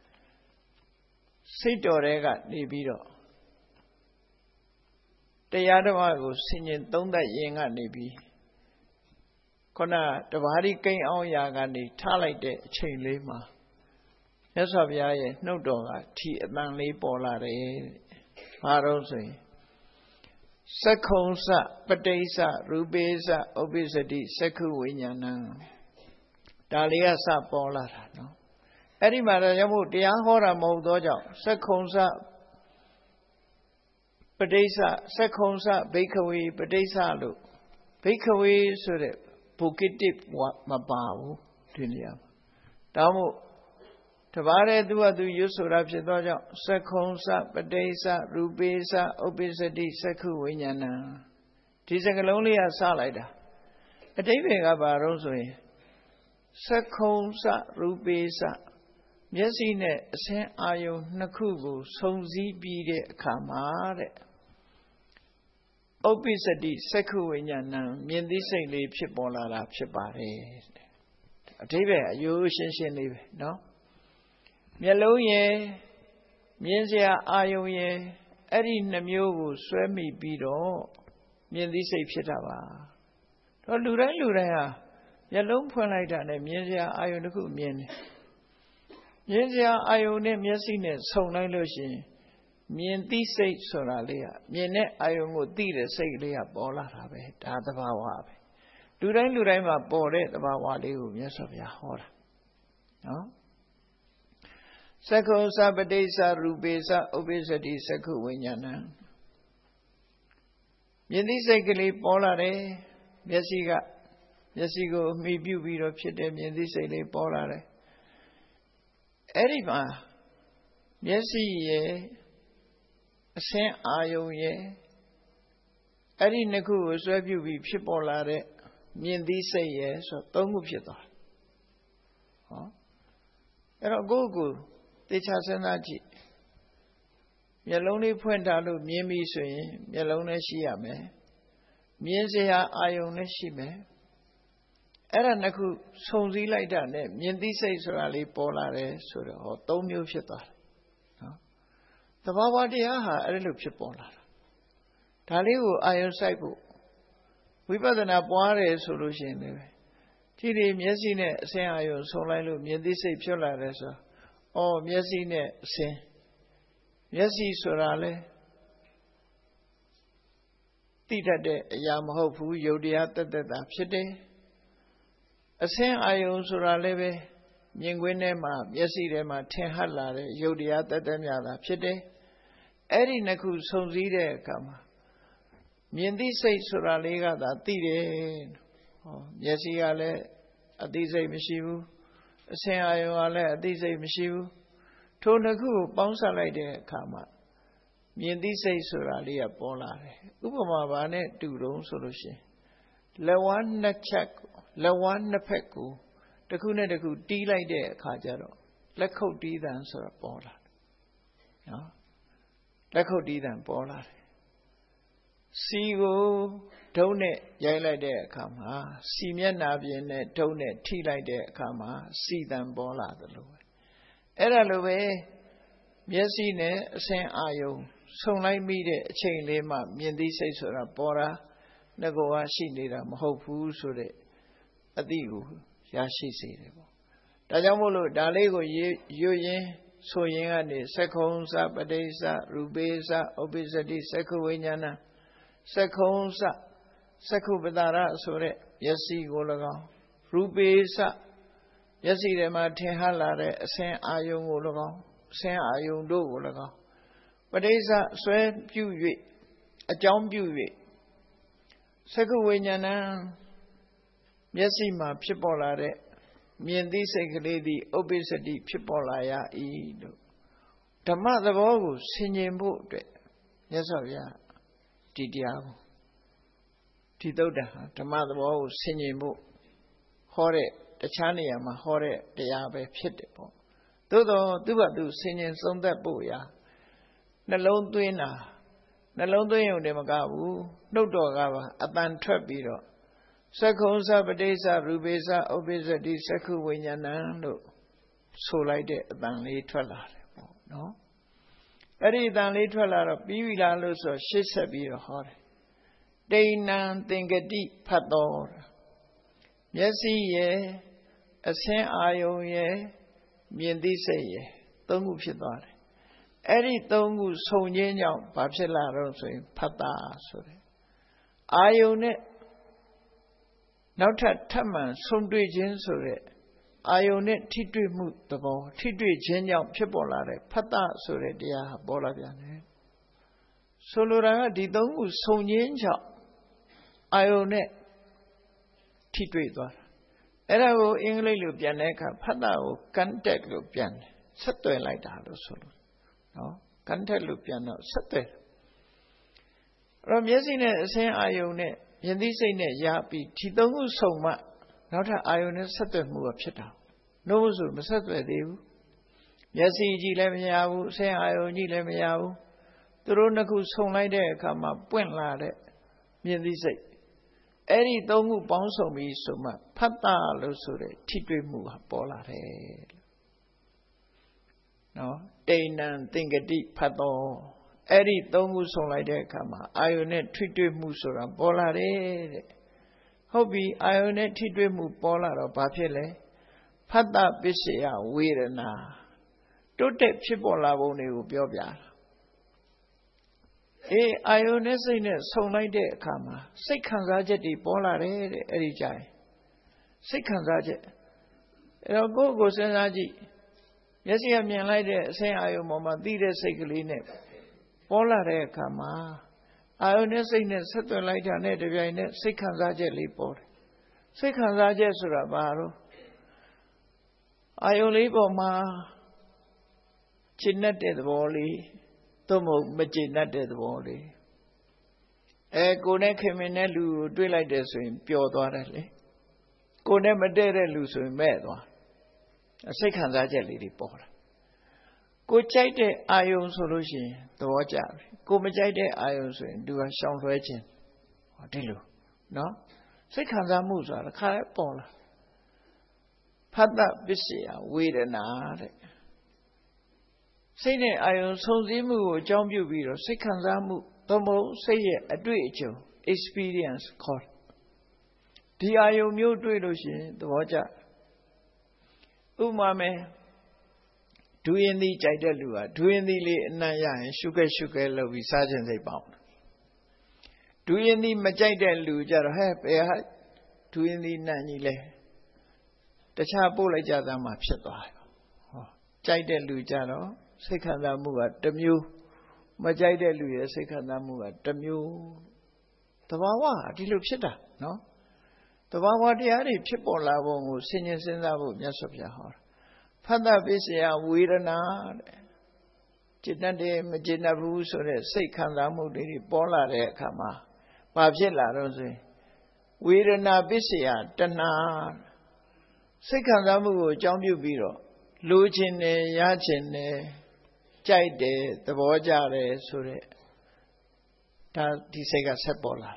စိတ်တော်ထဲကနေပြီးတော့တရားဓမ္မကိုဆင်ញင်သုံးသပ်ရင်ကနေပြီးခုနတဘာရီကိန်းအောင်ရာကနေထားလိုက်တဲ့အချိန်လေးမှာမြတ်စွာဘုရားရဲ့နှုတ်တော်ကထီအတန်လေးပေါ်လာတယ်။ဘာလို့ဆိုရင်သက္ခုံစပတိစ္ဆရူပေစဥပ္ပစ္စတိသက္ခုဝိညာဏံဒါလေးကစပေါ်လာတာနော်အဲ့ဒီမှာတော့ရမို့တရားဟောတာမဟုတ်သောကြောင့်သက္ခုံစပတိစ္ဆသက္ခုံစဘိက္ခဝေပတိစ္ဆလို့ဘိက္ခဝေဆိုတဲ့ဘုကိတိမပါဘူးဒီနေရာမှာဒါမို့တပါးတဲ့သူကသူရွတ်ဆိုတာဖြစ်သောကြောင့်သက္ခုံစပတိစ္စရူပေစဥပ္ပစ္စတိသက္ခုဝိညာဏံဒီစကားလုံးလေးကစလိုက်တာအတိပ္ပယ်ကဘာလို့ဆိုရင်သက္ခုံစရူပေစမျက်စိနဲ့အစင်းအာယုံနှစ်ခုကိုစုံစည်းပြီးတဲ့အခါမှာတဲ့ဥပ္ပစ္စတိသက္ခုဝိညာဏံမြင်သိစိတ်လေးဖြစ်ပေါ်လာတာဖြစ်ပါတယ်အတိပ္ပယ်အယိုးရှင်းရှင်းလေးပဲเนาะမျက်လုံးရဲ့မြင်စရာအာယုံရဲ့အဲ့ဒီနှမျိုးကိုဆွဲမိပြီးတော့မြင်သိစိတ်ဖြစ်တာပါတော့လူတိုင်းလူတိုင်းဟာမျက်လုံးဖွင့်လိုက်တာနဲ့မြင်စရာအာယုံတစ်ခုမြင်တယ်မြင်စရာအာယုံနဲ့မျက်စိနဲ့ဆုံလိုက်လို့ရှိရင်မြင်သိစိတ်ဆိုတာလေးကမြင်တဲ့အာယုံကိုသိတဲ့စိတ်လေးကပေါ်လာတာပဲဒါသဘာဝပဲလူတိုင်းလူတိုင်းမှာပေါ်တဲ့သဘာဝလေးကိုမြတ်စွာဘုရားဟောတာနော်သက္ခုစပတိစ္စရူပေစဥပ္ပစ္စတိသက္ခုဝိညာဏံမြင်သိစိတ်ကလေးပေါ်လာတယ်မျက်စိကမျက်စိကိုမှီပြုပြီးတော့ဖြစ်တဲ့မြင်သိစိတ်လေးပေါ်လာတယ်အဲ့ဒီမှာမျက်စိရဲ့အစင်းအာယုံရဲ့အဲ့ဒီနှစ်ခုကိုဆွဲပြုပြီးဖြစ်ပေါ်လာတဲ့မြင်သိစိတ်ရဲ့ဆိုသုံးခုဖြစ်သွားဟောအဲ့တော့ကိုယ့်ကိုတေချာစဉ်းစားကြည့်မျက်လုံးလေးဖွင့်ထားလို့မြင်ပြီဆိုရင်မျက်လုံးလည်းရှိရမယ်မြင်စရာအာယုံလည်းရှိမယ်အဲ့ဒါနှစ်ခုစုံစည်းလိုက်တာနဲ့မြင်သိစိတ်ဆိုတာလေးပေါ်လာတယ်ဆိုတော့ဟောသုံးမျိုးဖြစ်သွားတယ်နော်သဘာဝတရားဟာအဲ့လိုဖြစ်ပေါ်လာတာဒါလေးကိုအာယုံစိုက်ဖို့ဝိပဿနာပွားတယ်ဆိုလို့ရှိရင်လည်းဒီဒီမျက်စိနဲ့အစင်းအာယုံဆုံလိုက်လို့မြင်သိစိတ်ဖြစ်လာတယ်ဆိုအော်မျက်စိနဲ့အစင်းမျက်စိဆိုတာလဲသိတတ်တဲ့အရာမဟုတ်ဘူးယုတ်တရားတသက်တာဖြစ်တယ်အစင်းအာယုံဆိုတာလည်းပဲမြင်ကွင်းထဲမှာမျက်စိထဲမှာထင်ဟပ်လာတဲ့ယုတ်တရားတသက်များတာဖြစ်တယ်အဲ့ဒီနှစ်ခုစုံစည်းတဲ့အခါမှာမြင်သိစိတ်ဆိုတာလေးကသာသိတယ်ဟောမျက်စိကလည်းအသိစိတ်မရှိဘူးအစင်းအာယုံကလည်းအသိစိတ်မရှိဘူးထိုနှစ်ခုကိုပေါင်းစပ်လိုက်တဲ့အခါမှာမြင်သိစိတ်ဆိုတာလေးကပေါ်လာတယ်ဥပမာဘာနဲ့တူတုံးဆိုလို့ရှိရင်လက်ဝါးနှစ်ချက်လက်ဝါးနှစ်ဖက်ကိုတစ်ခုနဲ့တစ်ခုတီးလိုက်တဲ့အခါကျတော့လက်ခုပ်တီးတံဆိုတာပေါ်လာတယ်နော်လက်ခုပ်တီးတံပေါ်လာတယ်စီကိုဒုံးနဲ့ရိုက်လိုက်တဲ့အခါမှာစီမျက်နှာပြင်နဲ့ဒုံးနဲ့ထိလိုက်တဲ့အခါမှာစီတံပေါ်လာတယ်လို့ပဲအဲ့ဒါလိုပဲမျက်စိနဲ့အစင်းအာယုံဆုံလိုက်မိတဲ့အချိန်လေးမှမြင်သိစိတ်ဆိုတာပေါ်တာငကောကရှိနေတာမဟုတ်ဘူးဆိုတဲ့အသိကိုရရှိစေတယ်ပေါ့ဒါကြောင့်မို့လို့ဒါလေးကိုရွတ်ရင်းဆိုရင်းကနေသက္ခုံစပတိစ္စရူပေစဥပ္ပစ္စတိသက္ခုဝိညာဏသက္ခုံစသက္ခုပတရဆိုတဲ့မျက်စိကို၎င်းရူပေစမျက်စိထဲမှာထင်ဟပ်လာတဲ့အစင်းအာယုံကို၎င်းအစင်းအာယုံတို့ကို၎င်းပဋိစ္စဆွဲပြု၍အကြောင်းပြု၍သက္ခုဝိညာဏမျက်စိမှာဖြစ်ပေါ်လာတဲ့မြင်သိစိတ်ကလေးသည်ဥပ္ပစ္စတိဖြစ်ပေါ်လာရ၏လို့ဓမ္မသဘောကိုဆင်ခြင်ဖို့အတွက်မြတ်စွာဘုရားဒီတရားကိုဒီသုတ်တံဟာဓမ္မသဘောကိုဆင်ခြင်ဖို့ဟောတဲ့တခြားနေရာမှာဟောတဲ့တရားပဲဖြစ်တယ်ပေါ့သို့တော့သူ့ဘာသူဆင်ခြင်သုံးသပ်ဖို့ရာနှလုံးသွင်းတာနှလုံးသွင်းရုံတည်းမကဘူးနှုတ်တော်ကပါအတန်ထွက်ပြီးတော့သက္ခုံစပတိစ္စရူပေစဥပ္ပစ္စတိသက္ခုဝိညာဏံလို့ဆိုလိုက်တဲ့အတန်လေးထွက်လာတယ်ပေါ့နော်အဲ့ဒီအတန်လေးထွက်လာတော့ပြီးပြီလားလို့ဆိုရှေ့ဆက်ပြီးတော့ဟောတယ်တိဏံသင်္ကတိဖတ်တော်မျက်စိရဲ့အစင်းအာယုံရဲ့မြင်သိစိတ်ရဲ့သုံးခုဖြစ်သွားတယ်အဲ့ဒီသုံးခုဆုံခြင်းကြောင့်ဘာဖြစ်လာတော့ဆိုရင်ဖတ်တာဆိုတယ်အာယုံနဲ့နောက်ထပ်ထပ်မံဆုံတွေ့ခြင်းဆိုတဲ့အာယုန်နဲ့ထိတွေ့မှုသဘောထိတွေ့ခြင်းကြောင့်ဖြစ်ပေါ်လာတဲ့ဖတ်တာဆိုတဲ့တရားဟာပေါ်လာပြန်တယ်ဆိုလိုတာကဒီသုံးခုဆုံခြင်းကြောင့်အာယုန်နဲ့ထိတွေ့သွားတာအဲ့ဒါကိုအင်္ဂလိပ်လိုပြန်တဲ့အခါဖတ်တာကို contact လို့ပြန်တယ်ဆက်သွယ်လိုက်တာလို့ဆိုလို့နော်ကန်ထက်လို့ပြန်တော့ဆက်သွယ်အဲ့တော့မျက်စိနဲ့အစင်းအာယုံနဲ့ယဉ်သိစိတ်နဲ့ရပြီးဒီသုံးခုစုံမှနောက်ထပ်အာယုံနဲ့ဆက်သွယ်မှုကဖြစ်တာနှိုးဆိုမဆက်သွယ်သေးဘူးမျက်စိကြည့်လည်းမရဘူးအစင်းအာယုံကြည့်လည်းမရဘူးသူတို့နှစ်ခုစုံလိုက်တဲ့အခါမှာပွင့်လာတဲ့မြင်သိစိတ်အဲ့ဒီသုံးခုပေါင်းစုံပြီးဆိုမှဖတ်တာလို့ဆိုတဲ့ထိတွေ့မှုဟာပေါ်လာတယ်နော်တိဏ္ဏသင်္ကတိဖတ်တော်အဲ့ဒီသုံးခုစုံလိုက်တဲ့အခါမှာအာယုန်နဲ့ထိတွေ့မှုဆိုတာပေါ်လာတယ်တဲ့ဟုတ်ပြီအာယုန်နဲ့ထိတွေ့မှုပေါ်လာတော့ဘာဖြစ်လဲဖတ်တာပစ္စယဝေဒနာတိုးတက်ဖြစ်ပေါ်လာပုံတွေကိုပြောပြတာအေးအာယုန်နဲ့စိတ်နဲ့ဆုံလိုက်တဲ့အခါမှာစိတ်ခံစားချက်တွေပေါ်လာတယ်တဲ့အဲ့ဒီကြရင်စိတ်ခံစားချက်အဲ့တော့ကိုယ့်ကိုယ်စဉ်းစားကြည့်မျက်စိကမြင်လိုက်တဲ့အဆင်းအာယုန်ပေါ်မှာသိတဲ့စိတ်ကလေးနဲ့ပေါ်လာတဲ့အခါမှာအာယုန်နဲ့စိတ်နဲ့ဆက်သွယ်လိုက်တာနဲ့တပြိုင်နက်စိတ်ခံစားချက်လေးပေါ်တယ်စိတ်ခံစားချက်ဆိုတာဘာလို့အာယုန်လေးပေါ်မှာရှင်းတဲ့သဘောလေးသို့မဟုတ်မကျေနပ်တဲ့သဘောလေးအဲကိုယ်နဲ့ခင်မင်တဲ့လူကိုတွေ့လိုက်တယ်ဆိုရင်ပျော်သွားတယ်လေကိုယ်နဲ့မတည့်တဲ့လူဆိုရင်မဲ့သွားစိတ်ခံစားချက်လေးတွေပေါ်လာကိုကြိုက်တဲ့အာယုံဆိုလို့ရှိရင်သဘောကျပြီကိုမကြိုက်တဲ့အာယုံဆိုရင်သူကရှောင်လွှဲခြင်းဟောဒီလိုနော်စိတ်ခံစားမှုဆိုတာတစ်ခါလဲပေါ်လာဖတ်တပစ္စယဝေဒနာတဲ့စိတ်နဲ့အာယုံဆုံစည်းမှုကိုအကြောင်းပြုပြီးတော့စိတ်ခံစားမှုသို့မဟုတ်စိတ်ရဲ့အတွေ့အကြုံ experience ခေါ်ဒီအာယုံမျိုးတွေ့လို့ရှိရင်သဘောကျဥပမာမယ်ဒူရင်သီးကြိုက်တဲ့လူကဒူရင်သီးလေးအနံ့ရရင်ရှုခဲရှုခဲလုပ်ပြီးစားခြင်းစိတ်ပေါက်ဒူရင်သီးမကြိုက်တဲ့လူကြတော့ဟဲ့ဘယ်ဟာဒူရင်သီးနံ့ကြီးလဲတခြားပို့လိုက်ကြသားမှဖြစ်သွားတယ်ဟောကြိုက်တဲ့လူကြတော့စိတ်ခံစားမှုကတစ်မျိုးမကြိုက်တဲ့လူရဲ့စိတ်ခံစားမှုကတစ်မျိုးတဘာဝဒီလိုဖြစ်တာနော်တဘာဝတရားတွေဖြစ်ပေါ်လာပုံကိုဆင်ញင်စဉ်းစားဖို့မြတ်စွာဘုရားဟောတာဖတ်တပစ္စယဝေဒနာတဲ့จิตတတ်တယ်မจิตတတ်ဘူးဆိုတဲ့စိတ်ခံစားမှုတွေပေါ်လာတဲ့အခါမှာဘာဖြစ်လာတော့ဆိုရင်ဝေဒနာပစ္စယတဏှာစိတ်ခံစားမှုကိုအကြောင်းပြုပြီးတော့လိုချင်တယ်ရချင်တယ်ကြိုက်တယ်သဘောကျတယ်ဆိုတဲ့ဒါဒီစိတ်ကဆက်ပေါ်လာ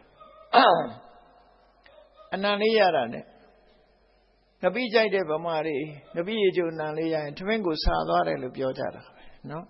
အနံလေးရတာနဲ့ငပိကြိုက်တဲ့ဗမာတွေငပိရေကျုံနံလေးရရင်ထမင်းကိုဆာသွားတယ်လို့ပြောကြတာပဲနော်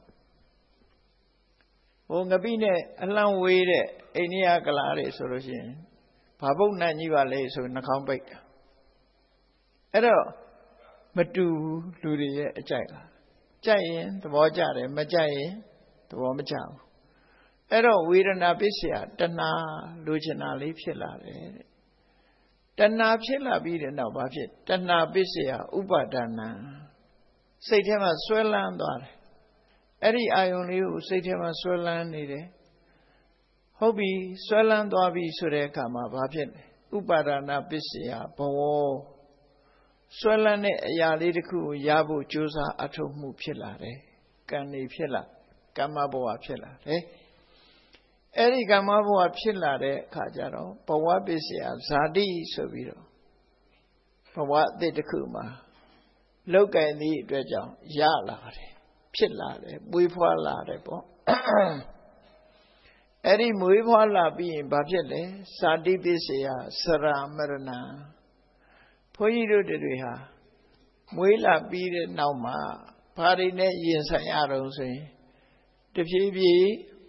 ဟိုငပိနဲ့အလံဝေးတဲ့အိန္ဒိယကလာတွေဆိုလို့ရှိရင်ဘာပုတ်နံကြီးပါလေဆိုနှာခေါင်းပိတ်အဲ့တော့မတူလူတွေရဲ့အကြိုက်လားကြိုက်ရင်သဘောကျတယ်မကြိုက်ရင်သဘောမကျဘူးအဲ့တော့ဝေဒနာပစ္စယတဏှာလိုချင်တာလေးဖြစ်လာတယ်တဏှာဖြစ်လာပြီးတဲ့နောက်ဘာဖြစ်တဏှာပစ္စယဥပါဒနာစိတ်ထဲမှာဆွဲလန်းသွားတယ်အဲ့ဒီအာယုန်လေးကိုစိတ်ထဲမှာဆွဲလန်းနေတယ်ဟုတ်ပြီဆွဲလန်းသွားပြီဆိုတဲ့အခါမှာဘာဖြစ်လဲဥပါဒနာပစ္စယဘဝဆွဲလန်းတဲ့အရာလေးတစ်ခုကိုရဖို့ကြိုးစားအထောက်မှုဖြစ်လာတယ်ကံနေဖြစ်လာကမ္မဘဝဖြစ်လာတယ်အဲ့ဒီကမ္မဘဝဖြစ်လာတဲ့အခါကျတော့ဘဝပစ္စယဇာတိဆိုပြီးတော့ဘဝအသစ်တစ်ခုမှာလောက်ကံသည့်အတွက်ကြောင့်ရလာတယ်ဖြစ်လာတယ်မွေးဖွားလာတယ်ပေါ့အဲ့ဒီမွေးဖွားလာပြီးရင်ဘာဖြစ်လဲဇာတိပစ္စယစရမရဏဘုန်းကြီးတို့တွေဟာမွေးလာပြီးတဲ့နောက်မှာဘာတွေနဲ့ရင်ဆိုင်ရတော့ဆိုရင်တဖြည်းဖြည်း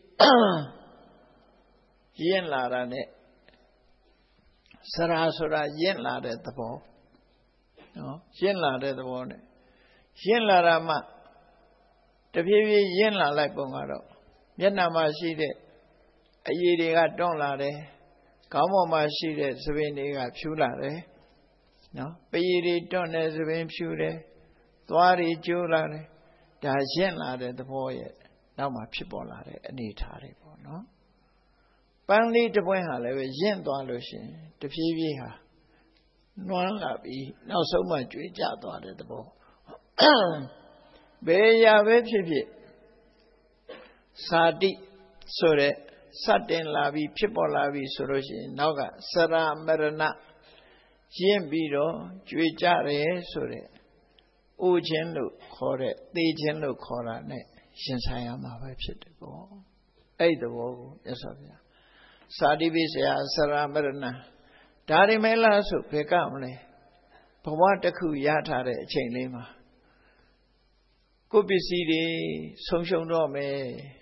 ရင့်လာတာနဲ့စရာဆိုတာရင့်လာတဲ့သဘောနော်ရင့်လာတဲ့သဘောနဲ့ရင့်လာတာမှတဖြည်းဖြည်းရင့်လာလိုက်ပုံကတော့မျက်နှာမှာရှိတဲ့အရည်တွေကတွန်းလာတယ်ခေါင်းပေါ်မှာရှိတဲ့သပင်တွေကဖြူလာတယ်နော်ပရည်တွေတွန်းတယ်သပင်ဖြူတယ်သွားတွေကျိုးလာတယ်ဒါရင့်လာတဲ့သဘောရဲ့နောက်မှဖြစ်ပေါ်လာတဲ့အနေအထားတွေပေါ့နော်ပန်းလေးတစ်ပွင့်ဟာလည်းပဲရင့်သွားလို့ရှိရင်တဖြည်းဖြည်းဟာနွမ်းလာပြီးနောက်ဆုံးမှကျွေးကျသွားတဲ့သဘောဘယ်ရာပဲဖြစ်ဖြစ်စာတိဆိုတဲ့စတင်လာပြီးဖြစ်ပေါ်လာပြီးဆိုလို့ရှိရင်နောက်ကစရမရဏရင့်ပြီးတော့ကြွေကြတယ်ဆိုတဲ့အိုခြင်းလို့ခေါ်တဲ့သေခြင်းလို့ခေါ်တာ ਨੇ ရှင်ဆိုင်ရမှာပဲဖြစ်တယ်ပေါ့အဲ့ဒီသဘောကိုမြတ်စွာဘုရားစာတိပိစယစရမရဏဒါတွေမဲလားဆိုဘယ်ကမလဲဘဝတစ်ခုရထားတဲ့အချိန်လေးမှာကိုယ်ပစ္စည်းတွေဆုံးရှုံးတော့မယ်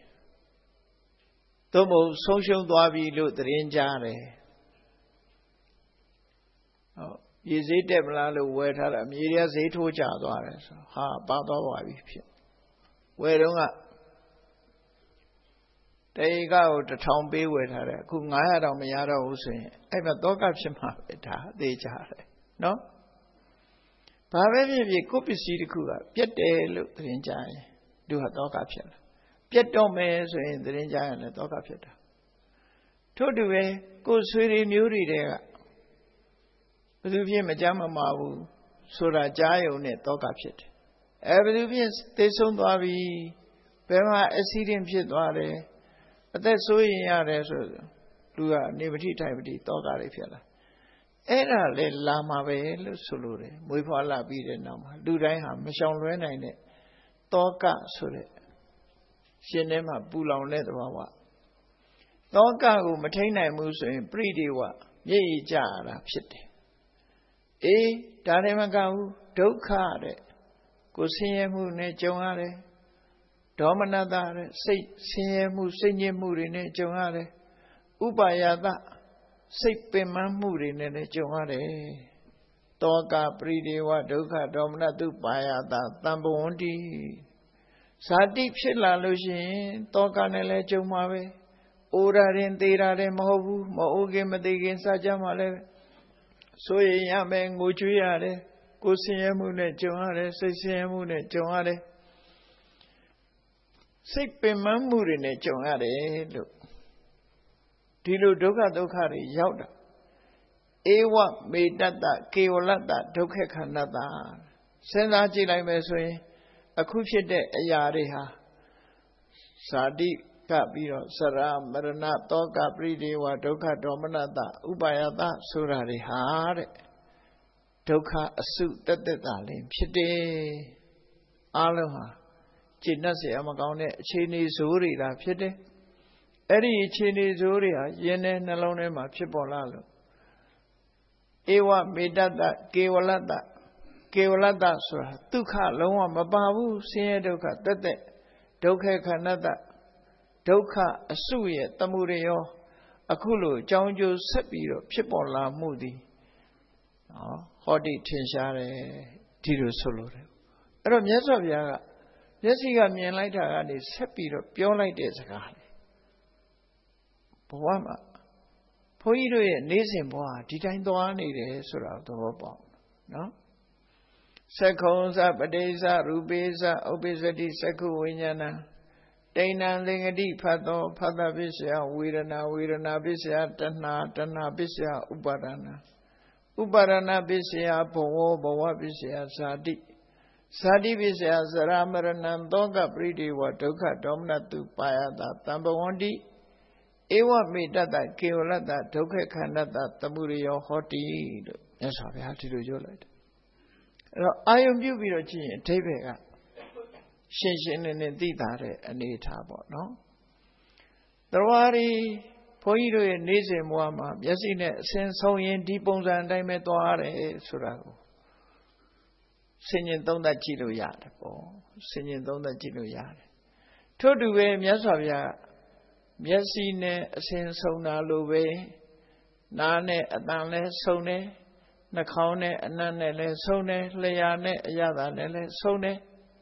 သို့မဟုတ်ဆုံးရှုံးသွားပြီလို့သတင်းကြားတယ်ဟုတ်ရေဈေးတက်မလားလို့ဝယ်ထားတာမြေရဈေးထိုးကျသွားတယ်ဆိုဟာပါသွားပါပြီဖြစ်ဝယ်တော့ကတေကကိုတစ်ထောင်ပေးဝယ်ထားတယ်အခုငါးရာတောင်မရတော့ဘူးဆိုရင်အဲ့မှာတောကဖြစ်မှာပဲဒါအသေးကြတယ်နော်ဘာပဲဖြစ်ဖြစ်ကိုယ်ပစ္စည်းတစ်ခုကပြတ်တယ်လို့သတင်းကြားရင်သူဟာတောကဖြစ်လာပြတ်တော့မယ်ဆိုရင်သတင်းကြားရင်လည်းတောကဖြစ်တာထို့တူပဲကိုယ်ဆွေတွေမျိုးတွေတဲကဘယ်သူဖြစ်မကြမ်းမမာဘူးဆိုတာကြားရုံနဲ့တောကဖြစ်တယ်အဲဘယ်သူဖြစ်သေဆုံးသွားပြီဘယ်မှာအက်ဆီဒင့်ဖြစ်သွားတယ်အသက်ဆိုးရင်ရတယ်ဆိုလူကနေပတိထိုင်ပတိတောကတွေဖြစ်လာအဲ့ဒါလေလာမှာပဲလို့ဆိုလို့တယ်မွေးဖွားလာပြီးတဲ့နောက်မှာလူတိုင်းဟာမရှောင်လွဲနိုင်တဲ့တောကဆိုတဲ့ရှင်ထဲမှာပူလောင်တဲ့သဘာဝတောကကိုမထိန်နိုင်ဘူးဆိုရင်ပရိဒေဝမျက်ရည်ကျရတာဖြစ်တယ်အေးဒါလည်းမကဘူးဒုက္ခတဲ့ကိုဆင်းရဲမှုနဲ့ကြုံရတယ်ဒေါမနတတဲ့စိတ်ဆင်းရဲမှုစိတ်ညစ်မှုတွေနဲ့ကြုံရတယ်ဥပါယတစိတ်ပင်ပန်းမှုတွေနဲ့လည်းကြုံရတယ်တောကပရိဒေဝဒုက္ခဒေါမနတုပါယတတံပဝန္တိဇာတိဖြစ်လာလို့ရှိရင်တောကနဲ့လည်းကြုံမှာပဲအိုရာရင်သေးရာရင်မဟုတ်ဘူးမအိုခင်မသေးခင်စကြမှာလည်းဆိုရင်ရမယ်ငိုကြွေးရတယ်ကိုယ်ဆင်းရဲမှုနဲ့ကြုံရတယ်စိတ်ဆင်းရဲမှုနဲ့ကြုံရတယ်စိတ်ပင်ပန်းမှုတွေနဲ့ကြုံရတယ်လို့ဒီလိုဒုက္ခဒုက္ခတွေရောက်တာဧဝမေတ္တကေဝလတ္တဒုက္ခခန္ဓတ္တစဉ်းစားကြည့်လိုက်မယ်ဆိုရင်အခုဖြစ်တဲ့အရာတွေဟာဇာတိကပြီးတော့စရမရဏတောကပရိဒေဝဒုက္ခဒေါမနတဥပါယတဆိုတာတွေဟာတဲ့ဒုက္ခအစုတက်တက်တာလည်းဖြစ်တယ်အားလုံးဟာကျင့်တတ်เสียမကောင်းတဲ့အခြေအနေဇိုးတွေဒါဖြစ်တယ်အဲ့ဒီအခြေအနေဇိုးတွေဟာယင်းတဲ့နှလုံးထဲမှာဖြစ်ပေါ်လာလို့ဧဝမေတ္တကေဝလတ္တကေဝလတ္တဆိုတာဒုက္ခလုံးဝမပါဘူးဆင်းရဲဒုက္ခတက်တက်ဒုက္ခခန္ဓတ္တဒုက္ခအစုရဲ့တမှုတွေရောအခုလိုအကြောင်းကျိုးဆက်ပြီးတော့ဖြစ်ပေါ်လာမှုသည်နော်ဟောတိထင်ရှားတယ်ဒီလိုဆိုလို့တယ်အဲ့တော့မြတ်စွာဘုရားကမျက်စိကမြင်လိုက်တာကနေဆက်ပြီးတော့ပြောလိုက်တဲ့စကားလေဘဝမှာဘုန်းကြီးတို့ရဲ့နေ့စဉ်ဘဝဒီတိုင်းသွားနေတယ်ဆိုတာသဘောပေါက်နော်သက္ခုံသပတိသရူပိသဥပ္ပစ္စတိသက္ခုဝိညာဏတိဏ္ဏသင်္ကတိဖတ်သောဖတ်တပစ္စယဝေဒနာဝေဒနာပစ္စယတဏှာတဏှာပစ္စယဥပါဒနာဥပါဒနာပစ္စယဘဝဘဝပစ္စယဇာတိဇာတိပစ္စယဇရာမရဏံသောကပရိဒေဝဒုက္ခဒေါမနတုပါယတတံဘဝန္တိဧဝမေတ္တကေဝလတ္တဒုက္ခခန္ဓတသမှုရိယောဟောတိလို့မြတ်စွာဘုရားဒီလိုပြောလိုက်တယ်အဲ့တော့အာယုံပြုပြီးတော့ကြည့်ရင်အဓိပ္ပာယ်ကရှင်းရှင်းလင်းလင်းသိတာတဲ့အနေထားပေါ့နော်တော်ရီဘုန်းကြီးတို့ရဲ့နေ့စဉ်ဘဝမှာမျက်စိနဲ့အစဉ်ဆုံးရင်ဒီပုံစံအတိုင်းပဲသွားရတယ်ဆိုတာကိုဆင်ញင်သုံးသပ်ကြည့်လို့ရတယ်ပေါ့ဆင်ញင်သုံးသပ်ကြည့်လို့ရတယ်ထို့တူပဲမြတ်စွာဘုရားမျက်စိနဲ့အစဉ်ဆုံးတာလိုပဲနားနဲ့အတန်လဲဆုံးတယ်နှာခေါင်းနဲ့အနံ့နဲ့လဲဆုံးတယ်လျှာနဲ့အရသာနဲ့လဲဆုံးတယ်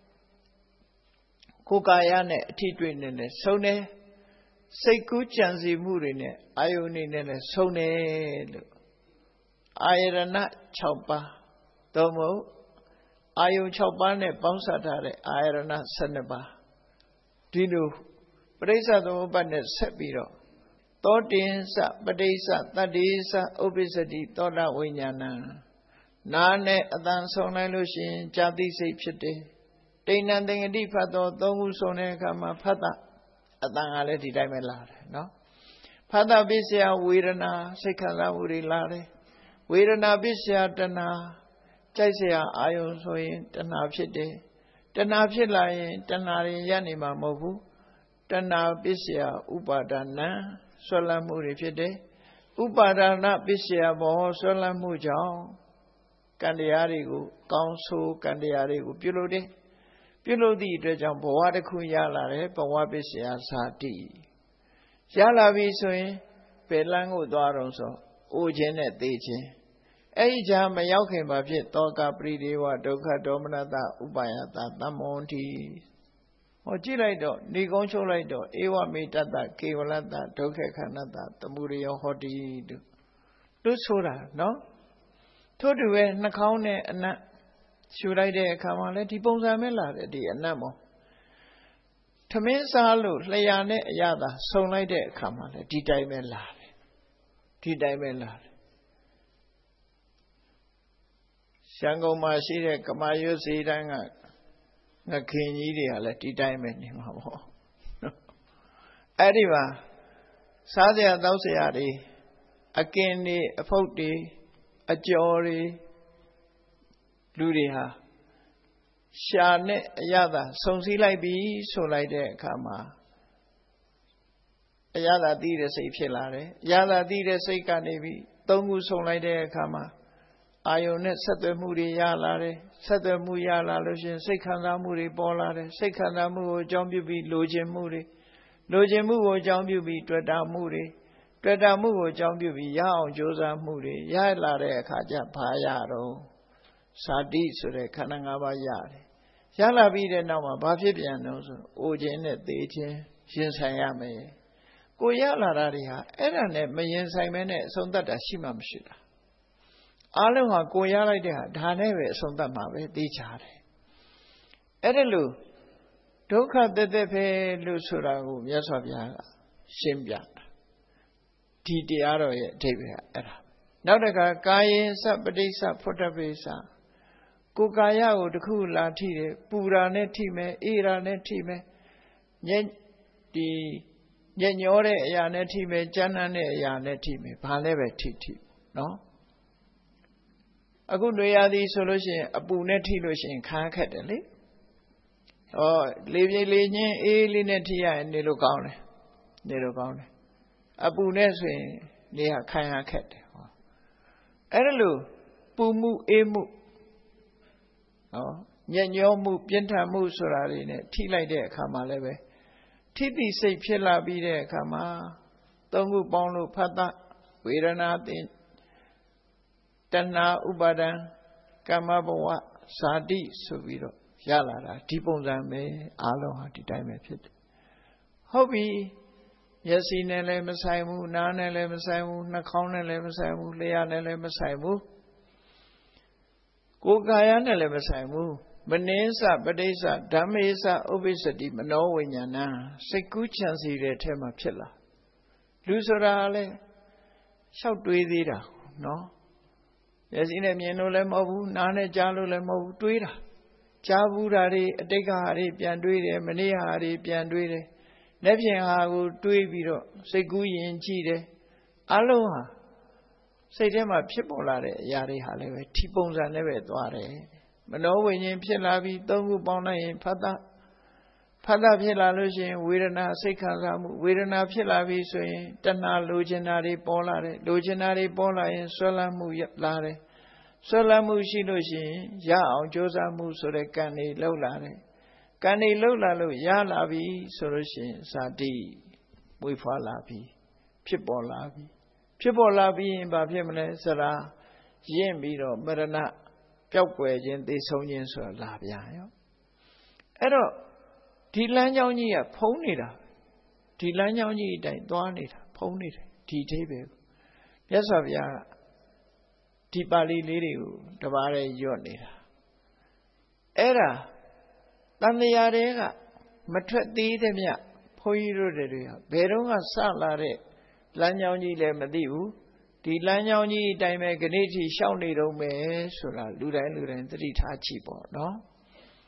ကိုယ်ကာယနဲ့အထီးတွေ့နဲ့လဲဆုံးတယ်စိတ်ကူးကြံစီမှုတွေနဲ့အာယုန်တွေနဲ့လဲဆုံးတယ်လို့အာယရဏ၆ပါးသို့မဟုတ်အာယုန်၆ပါးနဲ့ပေါင်းစပ်ထားတဲ့အာယရဏ၁၂ပါးဒီလိုပရိစ္ဆသမုပ္ပါဒ်နဲ့ဆက်ပြီးတော့သောတင်္စပဋိစ္ဆတတ္တိသဥပ္ပစ္စတိသောတာဝိညာဏနာနဲ့အတန်ဆုံးလိုက်လို့ရှိရင်ဇာတိစိတ်ဖြစ်တယ်တိဏ္ဍသင်္ကတိဖတ်တော့သုံးခုဆုံးတဲ့အခါမှာဖတ်တာအတန်ကလည်းဒီတိုင်းပဲလာတယ်နော်ဖတ်တာပစ္စယဝေဒနာစိတ်ခံစားမှုတွေလာတယ်ဝေဒနာပစ္စယတဏှာကြိုက်เสียအာယုံဆိုရင်တဏှာဖြစ်တယ်တဏှာဖြစ်လာရင်တဏှာရင်ရနေမှာမဟုတ်ဘူးတဏှာပစ္စယဥပါဒနာဆွဲလန်းမှုတွေဖြစ်တယ်ဥပါဒနာပစ္စယဘောဆွဲလန်းမှုကြောင့်ကံတရားတွေကိုကောင်းဆိုးကံတရားတွေကိုပြုလုပ်တယ်ပြုလုပ်သည့်အတွက်ကြောင့်ဘဝတစ်ခုရလာတယ်ဘဝပစ္စယဇာတိရလာပြီဆိုရင်ဘယ်လမ်းကိုသွားတော့ဆိုအိုခြင်းနဲ့သိခြင်းအဲ့ဒီကြားမရောက်ခင်ပါဖြစ်တောကပရိဒေဝဒုက္ခဒေါမနတဥပါယတသမ္မောတိဟောကြည့်လိုက်တော့ဏိကုံးချုပ်လိုက်တော့ဧဝမေတ္တကေဝလတ္တဒုက္ခခန္ဓတသမုဒယဟောတိတို့လို့ဆိုတာနော်ထို့တူပဲနှာခေါင်းနဲ့အနတ်ရှူလိုက်တဲ့အခါမှာလည်းဒီပုံစံပဲလာတယ်ဒီအနတ်မောထမင်းစားလို့လျှာနဲ့အရသာစုံလိုက်တဲ့အခါမှာလည်းဒီတိုင်းပဲလာတယ်ဒီတိုင်းပဲလာတယ်ရန်ကုန်မှာရှိတဲ့ကမာရွတ်စီတန်းကငခင်ကြီးတွေကလည်းဒီတိုင်းပဲနေမှာပေါ့အဲ့ဒီမှာစားစရာတောက်စရာတွေအကင်တွေအဖုတ်တွေအကျော်တွေလူတွေဟာရှာနဲ့အရသာစုံစည်းလိုက်ပြီဆိုလိုက်တဲ့အခါမှာအရသာသိတဲ့စိတ်ဖြစ်လာတယ်အရသာသိတဲ့စိတ်ကနေပြီးသုံးခုစုံလိုက်တဲ့အခါမှာအာယုန်နဲ့ဆက်သွယ်မှုတွေရလာတယ်ဆက်သွယ်မှုရလာလို့ရှိရင်စိတ်ခံစားမှုတွေပေါ်လာတယ်စိတ်ခံစားမှုကိုအကြောင်းပြုပြီးလိုချင်မှုတွေလိုချင်မှုကိုအကြောင်းပြုပြီးတွေ့တာမှုတွေတွေ့တာမှုကိုအကြောင်းပြုပြီးရအောင်ကြိုးစားမှုတွေရလာတဲ့အခါကျဘာရတော့ဇာတိဆိုတဲ့ခန္ဓာ၅ပါးရတယ်ရလာပြီးတဲ့နောက်မှာဘာဖြစ်ပြန်တော့ဆိုအိုခြင်းနဲ့သေခြင်းရင်ဆိုင်ရမယ်ကိုရလာတာတွေဟာအဲ့ဒါနဲ့မရင်ဆိုင်မဲနဲ့အဆုံးသတ်တာရှိမှမရှိတာအားလုံးဟာကိုရလိုက်တဲ့ဟာဒါနဲ့ပဲအဆုံးသတ်မှာပဲသိချတယ်အဲ့ဒါလို့ဒုက္ခတက်တက်ပဲလို့ဆိုတာကိုမြတ်စွာဘုရားကရှင်းပြတာဒီတရားတော်ရဲ့အဓိပ္ပာယ်ကအဲ့ဒါနောက်တစ်ခါကာယေသပဋိစ္စဖွတ်တပိစ္စကိုယ်ကာယကိုတခုလာထိတယ်ပူရာနဲ့ထိမယ်အေးရာနဲ့ထိမယ်ညက်ဒီညက်ညောတဲ့အရာနဲ့ထိမယ်ကြမ်းတမ်းတဲ့အရာနဲ့ထိမယ်ဘာလဲပဲထိထိနော်အခုတွေရသည်ဆိုလို့ရှိရင်အပူနဲ့ထိလို့ရှိရင်ခါခက်တယ်လေဟောလေပြေလေချင်းအေးလေးနဲ့ထိရရင်နေလို့ကောင်းတယ်နေလို့ကောင်းတယ်အပူနဲ့ဆိုရင်နေရခံရခက်တယ်ဟောအဲ့ဒါလို့ပူမှုအေးမှုဟောညံ့ညောမှုပြင်းထန်မှုဆိုတာတွေနဲ့ထိလိုက်တဲ့အခါမှာလည်းပဲထိတိစိတ်ဖြစ်လာပြီးတဲ့အခါမှာသုံးခုပေါင်းလို့ဖတ်တာဝေဒနာတင်တဏှာဥပါဒံကမ္မဘဝဇာတိဆိုပြီးတော့ရလာတာဒီပုံစံပဲအားလုံးဟာဒီတိုင်းပဲဖြစ်တယ်ဟုတ်ပြီမျက်စိနဲ့လည်းမဆိုင်ဘူးနားနဲ့လည်းမဆိုင်ဘူးနှာခေါင်းနဲ့လည်းမဆိုင်ဘူးလျှာနဲ့လည်းမဆိုင်ဘူးကိုယ်ကာယနဲ့လည်းမဆိုင်ဘူးမနိစ္စပဋိစ္စဓမ္မေစ္စဥပ္ပစ္စတိမနောဝိညာဏစိတ်ကူးချမ်းစီတဲ့ထဲမှာဖြစ်လာလူဆိုတာလည်းလျှောက်တွေးသေးတာနော်မျက်စိနဲ့မြင်လို့လည်းမဟုတ်ဘူးနားနဲ့ကြားလို့လည်းမဟုတ်ဘူးတွေးတာကြားဘူးတာတွေအတိတ်ကဟာတွေပြန်တွေးတယ်မနေ့ဟာတွေပြန်တွေးတယ်လက်ဖြင့်ဟာကိုတွေးပြီးတော့စိတ်ကူးရင်ကြည့်တယ်အလုံးဟာစိတ်ထဲမှာဖြစ်ပေါ်လာတဲ့အရာတွေဟာလည်းပဲဒီပုံစံနဲ့ပဲသွားတယ်မနောဝိညာဉ်ဖြစ်လာပြီးသုံးခုပေါင်းလိုက်ရင်ဖတ်တာဖတ်တာဖြစ်လာလို့ရှိရင်ဝေဒနာစိတ်ခံစားမှုဝေဒနာဖြစ်လာပြီဆိုရင်တဏှာလိုချင်တာတွေပေါ်လာတယ်လိုချင်တာတွေပေါ်လာရင်ဆွဲလန်းမှုလာတယ်ဆွဲလန်းမှုရှိလို့ရှိရင်ရအောင်ကြိုးစားမှုဆိုတဲ့ကံတွေလှုပ်လာတယ်ကံတွေလှုပ်လာလို့ရလာပြီဆိုလို့ရှိရင်ဇာတိမွေးဖွားလာပြီဖြစ်ပေါ်လာပြီဖြစ်ပေါ်လာပြီးရင်ဘာဖြစ်မလဲစရာရင့်ပြီးတော့မရဏပျောက်ကွယ်ခြင်းသိဆုံးခြင်းဆိုတာလာပြန်ရောအဲ့တော့ဒီလမ်းကြောင်းကြီးကဖုံးနေတာဒီလမ်းကြောင်းကြီးအတိုင်းသွားနေတာဖုံးနေတယ်ဒီအသေးပဲမြတ်စွာဘုရားကဒီပါဠိလေးတွေကိုတပါးတည်းရွတ်နေတာအဲ့ဒါတန်တရားတွေကမထွက်သေးတဲ့မြတ်ဘုန်းကြီးတို့တွေကဘယ်တော့ကစလာတဲ့လမ်းကြောင်းကြီးလည်းမသိဘူးဒီလမ်းကြောင်းကြီးအတိုင်းပဲခဏထိရှောက်နေတော့မယ်ဆိုတာလူတိုင်းလူတိုင်းသတိထားကြည့်ပေါ့နော်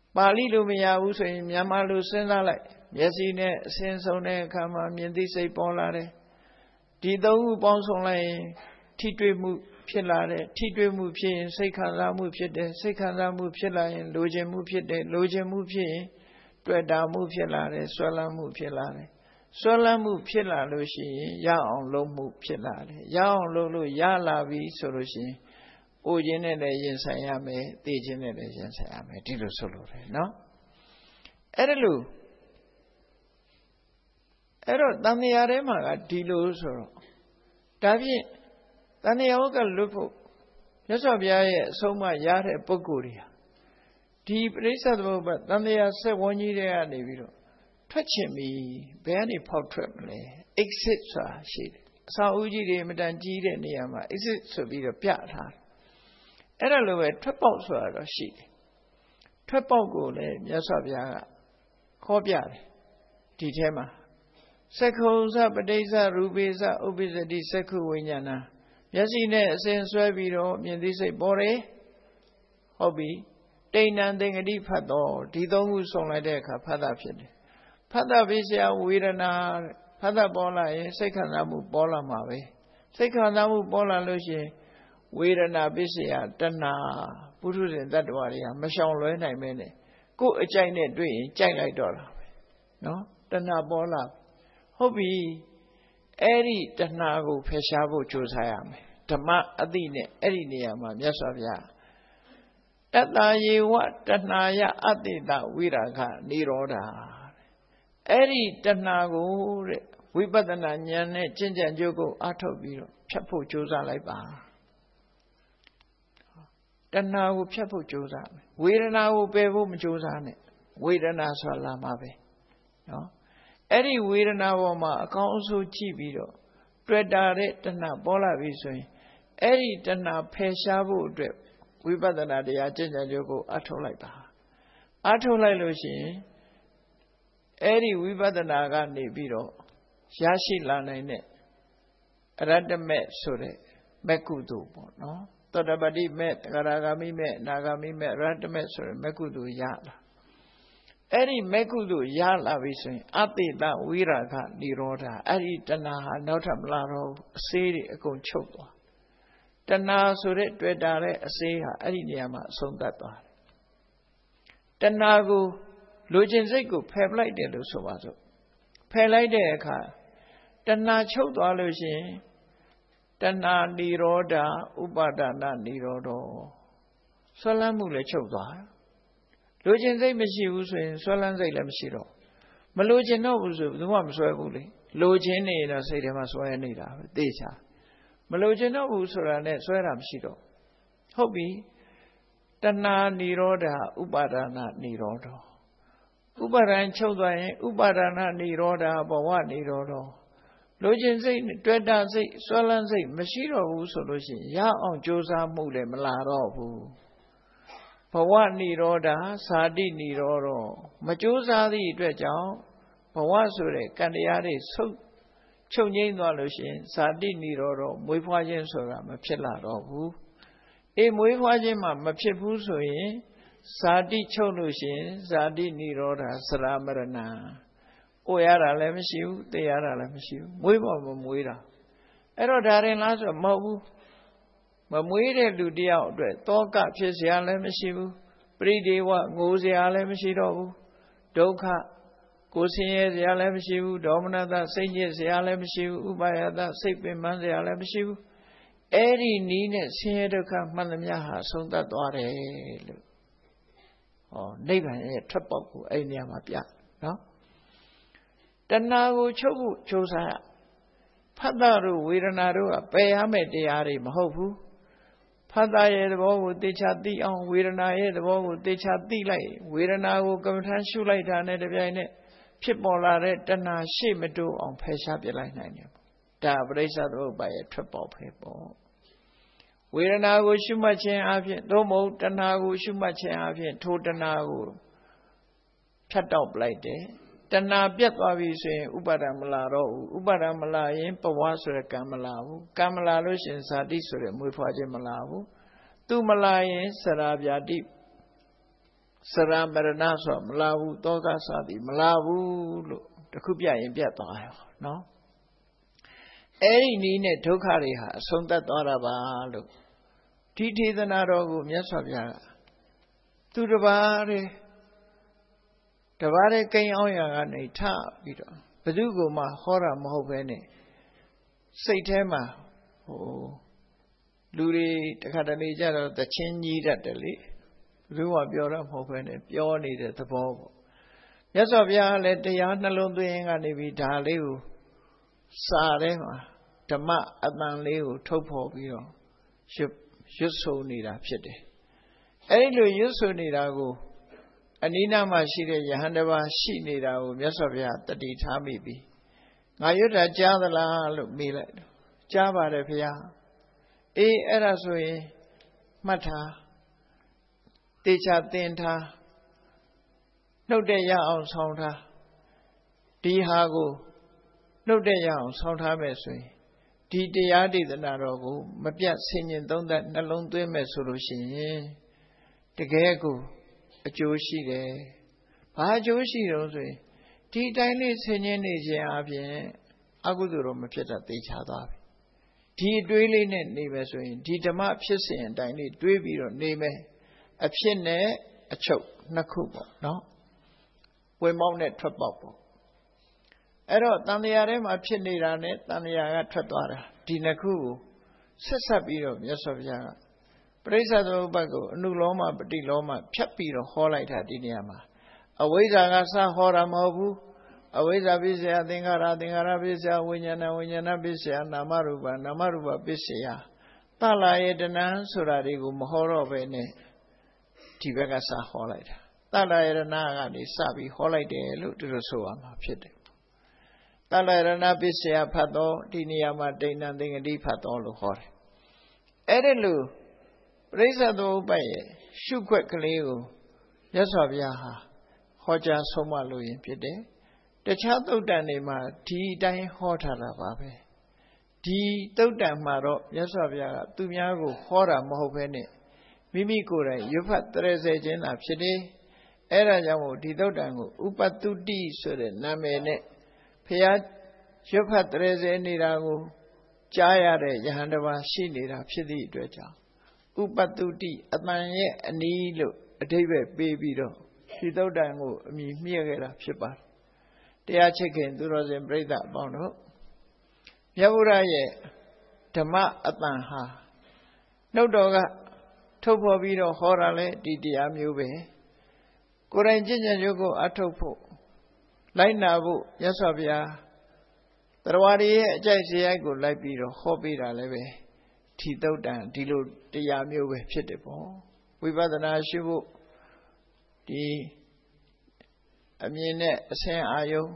ပါဠိလိုမရဘူးဆိုရင်မြန်မာလိုစဉ်းစားလိုက်မျက်စိနဲ့အစဉ်ဆုံးတဲ့အခါမှာမြင်သိစိတ်ပေါ်လာတယ်ဒီသုံးခုပေါင်းစုံလိုက်ရင်ထိတွေ့မှုဖြစ်လာတယ်ထိတွေ့မှုဖြစ်ရင်စိတ်ခံစားမှုဖြစ်တယ်စိတ်ခံစားမှုဖြစ်လာရင်လိုချင်မှုဖြစ်တယ်လိုချင်မှုဖြစ်ရင်တွေ့တာမှုဖြစ်လာတယ်ဆွဲလန်းမှုဖြစ်လာတယ်ဆွဲလန်းမှုဖြစ်လာလို့ရှိရင်ရအောင်လုပ်မှုဖြစ်လာတယ်ရအောင်လုပ်လို့ရလာပြီဆိုလို့ရှိရင်အိုခြင်းနဲ့လည်းရင်ဆိုင်ရမယ်သိခြင်းနဲ့လည်းရင်ဆိုင်ရမယ်ဒီလိုဆိုလို့တယ်နော်အဲ့ဒါလို့အဲ့တော့တန်မြာထဲမှာကဒီလိုဆိုတော့ဒါဖြင့်တန်မြာကလွတ်ဖို့မြတ်စွာဘုရားရဲ့အဆုံးအမရတဲ့ပုဂ္ဂိုလ်တွေဟာဒီပရိစ္ဆေသမုပ္ပါတန်မြာဆက်ဝန်းကြီးတွေကနေပြီးတော့ထွက်ချင်ပြီဘယ်ကနေဖောက်ထွက်မလဲ exit ဆိုတာရှိတယ်အစာဦးကြီးတွေအမတန်ကြီးတဲ့နေရာမှာ exit ဆိုပြီးတော့ပြထားတယ်အဲ့ဒါလိုပဲထွက်ပေါက်ဆိုတာတော့ရှိတယ်ထွက်ပေါက်ကိုလည်းမြတ်စွာဘုရားကခေါ်ပြတယ်ဒီထဲမှာသက္ခုံသပဋိစ္စရူပိစ္စဥပ္ပစ္စတိသက္ခုဝိညာဏမျက်စိနဲ့အစဉ်ဆွဲပြီးတော့မြင်သိစိတ်ပေါ်တယ်ဟုတ်ပြီတိဏ္ဏသင်္ကတိဖတ်တော့ဒီသုံးခုစုံလိုက်တဲ့အခါဖတ်တာဖြစ်တယ်ဖတ်တာပိစယဝေဒနာဖတ်တာပေါ်လာရင်စိတ်ခံစားမှုပေါ်လာမှာပဲစိတ်ခံစားမှုပေါ်လာလို့ရှိရင်ဝေဒနာပိစယတဏှာပုထုဇဉ်တ attva တွေကမရှောင်လွဲနိုင်မဲနဲ့ကိုယ်အကြိုက်နဲ့တွေ့ရင်ကြိုက်လိုက်တော့တာပဲနော်တဏှာပေါ်လာဟုတ်ပြီအဲ့ဒီတဏှာကိုဖယ်ရှားဖို့ကြိုးစားရမယ်ဓမ္မအသိနဲ့အဲ့ဒီနေရာမှာမြတ်စွာဘုရားတတ္တယေဝတဏှာယအတ္တိတဝိရာဂနိရောဓအဲ့ဒီတဏှာကိုတဲ့ဝိပဿနာဉာဏ်နဲ့ကျင့်ကြံကြိုးကိုအားထုတ်ပြီးတော့ဖြတ်ဖို့ကြိုးစားလိုက်ပါတဏှာကိုဖြတ်ဖို့ကြိုးစားမယ်ဝေဒနာကိုပယ်ဖို့မကြိုးစားနဲ့ဝေဒနာဆိုတာလာမှာပဲနော်အဲ့ဒီဝေဒနာပေါ်မှာအကောင်းအဆိုးကြည့်ပြီးတော့တွေ့တာတဲ့တဏှာပေါ်လာပြီဆိုရင်အဲ့ဒီတဏှာဖယ်ရှားဖို့အတွက်ဝိပဿနာတရားကျင့်ကြံကြိုးကိုအားထုတ်လိုက်ပါအားထုတ်လိုက်လို့ရှိရင်အဲ့ဒီဝိပဿနာကနေပြီးတော့ရရှိလာနိုင်တဲ့အရတ္တမေဆိုတဲ့မက္ကုသိုလ်ပေါ့နော်သောတပတိမေတဂရဂာမိမေအနာဂာမိမေအရတ္တမေဆိုတဲ့မက္ကုသိုလ်ရလာအဲ့ဒီမက္ကုသိုလ်ရလာပြီဆိုရင်အတိတဝိရာဂနိရောဓအဲ့ဒီတဏှာဟာနောက်ထပ်မလာတော့အစေးတွေအကုန်ချုပ်သွားတဏှာဆိုတဲ့တွေ့တာတဲ့အစေးဟာအဲ့ဒီနေရာမှာအဆုံးသတ်သွားတယ်တဏှာကိုလူချင်းစိတ်ကိုဖယ်ပလိုက်တယ်လို့ဆိုပါစို့ဖယ်လိုက်တဲ့အခါတဏှာချုပ်သွားလို့ရှိရင်တဏှာနိရောဓဥပါဒနာနိရောဓဆွဲလန်းမှုလည်းချုပ်သွားလူချင်းစိတ်မရှိဘူးဆိုရင်ဆွဲလန်းစိတ်လည်းမရှိတော့မလိုချင်တော့ဘူးဆိုဘယ်သူမှမဆွဲဘူးလေလိုချင်နေတော့စိတ်ထဲမှာဆွဲနေတာပဲသိချာမလိုချင်တော့ဘူးဆိုတာနဲ့ဆွဲတာမရှိတော့ဟုတ်ပြီတဏှာနိရောဓဥပါဒနာနိရောဓဥပါဒံချုပ်သွားရင်ဥပါဒနာနိရောဓဘဝနိရောဓလိုချင်စိတ်တွေ့တာစိတ်ဆွဲလန်းစိတ်မရှိတော့ဘူးဆိုလို့ရှိရင်ရအောင်ကြိုးစားမှုလည်းမလာတော့ဘူးဘဝနိရောဓဇာတိနိရောဓမကြိုးစားသည့်အတွက်ကြောင့်ဘဝဆိုတဲ့ကံတရားတွေဆုတ်ချုပ်ငိမ့်သွားလို့ရှိရင်ဇာတိနိရောဓမွေးဖွားခြင်းဆိုတာမဖြစ်လာတော့ဘူးအေးမွေးဖွားခြင်းမှမဖြစ်ဘူးဆိုရင်ဇာတိချုပ်လို့ရှိရင်ဇာတိနိရောဓသရမရဏအိုရတာလည်းမရှိဘူးသိရတာလည်းမရှိဘူးမွေးပေါ်မမွေးတာအဲ့တော့ဒါရင်လားဆိုမဟုတ်ဘူးမမွေးတဲ့လူတယောက်အတွက်တောကဖြစ်เสียလည်းမရှိဘူးပရိဒေဝငိုเสียလည်းမရှိတော့ဘူးဒုက္ခကိုယ်ဆင်းရဲเสียလည်းမရှိဘူးဒေါမနတစိတ်ညစ်เสียလည်းမရှိဘူးဥပါယတစိတ်ပင်ပန်းเสียလည်းမရှိဘူးအဲ့ဒီနီးနဲ့ဆင်းရဲဒုက္ခမှန်သမျှဟာဆုံးသတ်သွားတယ်လို့ဟောနိဗ္ဗာန်ရဲ့ထွက်ပေါက်ကိုအဲ့ဒီနေရာမှာပြနော်တဏှာကိုချုပ်ဖို့ကြိုးစားရဖတ်တာတို့ဝေဒနာတို့ကပယ်ရမယ့်တရားတွေမဟုတ်ဘူးဖတ်တာရဲ့သဘောကိုသိချသိအောင်ဝေဒနာရဲ့သဘောကိုသိချသိလိုက်ဝေဒနာကိုကမ္မထမ်းရှုလိုက်တာနဲ့တပြိုင်နက်ဖြစ်ပေါ်လာတဲ့တဏှာရှေ့မတိုးအောင်ဖယ်ရှားပြလိုက်နိုင်တယ်ဒါပရိစ္ဆေသမုပ္ပါရဲ့ထွက်ပေါက်ပဲပေါ့ဝေဒနာကိုရှုမှတ်ခြင်းအပြင်သို့မဟုတ်တဏှာကိုရှုမှတ်ခြင်းအပြင်ထိုတဏှာကိုဖြတ်တောက်ပလိုက်တယ်တဏှာပြတ်သွားပြီဆိုရင်ဥပါဒံမလာတော့ဘူးဥပါဒံမလာရင်ပဝါဆိုတဲ့ကံမလာဘူးကံမလာလို့ရှိရင်ဇာတိဆိုတဲ့မွေးဖွားခြင်းမလာဘူးသူမလာရင်စရာဗျာတိ Sara Marana so Malavu Toga Sadi Malavu the Kubia in Piataya no Eri Nine Tokariha Sonda Doraba look Titi the Narogu Yasavia to the Bari the Bari came on a ta Vito Padugo ma Hora Mohobene Satema oh Luri the Catalija the Chingy that the Lee Rua Biora Mohene Pioni the Bobo Yasavia let the Yanalon doing and if Daliu Sarema Tama Adan Leo Topo Bio Ship Yuso Nida Pity. Elu Yuso Nidago Anina Mashire Yahandava Shi Nidao Yasavia the Ditamibi. Nayuta Jadala look me like Java de Pia E Erasui Mata Teacher Tinta No Deya on Sonta Dihago No Deya on Sonta Mesui Di Deadi the Narogo Mapia singing down that Nalon de Mesolution The Gego a Joshi de Pa Joshi Rose Di Daily singing is Yavian Aguduro Mapeta Techada Di dwelling in Neveswin Di Dama Pissy and Dini Dwebi name a Pine a choke Nakubo no We mounted Trapopo Ero Taniarem a Piniranet Taniaga Tratara Dinaku Sesabiro Yasavia Presa do Bago Nuloma Badiloma Chapiro Holita Diniama Aweza Gasa Hora Mobu Aweza Bizia Dingara Dingara Bizia Winyana Winyana Bizia Namaruba Namaruba Bizia Tala Edana Suradigu Mohoro Bene Tibagasa Holita Tala Edana Sabi Holite look to the Suama Pit Talarana Bisia Pado, Diniama Dana Dingadi Pato Hore. Edelu, Reza do Baye, Shukwek Leo, Yasaviaha, Hoja Soma Louis Pide, the child of Danima, T. Dine Hotala Babe. T. Todan Maro, Yasavia, Tumiago, Hora Mohopene, Mimi Kure, Yupat Teresa Jen Apside, Era Yamo, Tidodango, Upatu D. Sure, Namene. Pia Jopat Reze Nirago Jaya Yahandava Shinira Pidi Dweja Upatuti Atmanye Anilo a David Baby Do Tidodango Mi Miagera Shipa. They are checking to Rose and break that bono. Yavuraye Tama Atanha No doga Topo Vido Horale Didia Mube Koranjin Yogo Atopo Lainabu, Yasavia, Tawari, Jaysiago, Lapiro, Hobira Leve, Tito Dan, Dilo, Diamu, Pitable. We rather not show the Amine, Saint Ayo,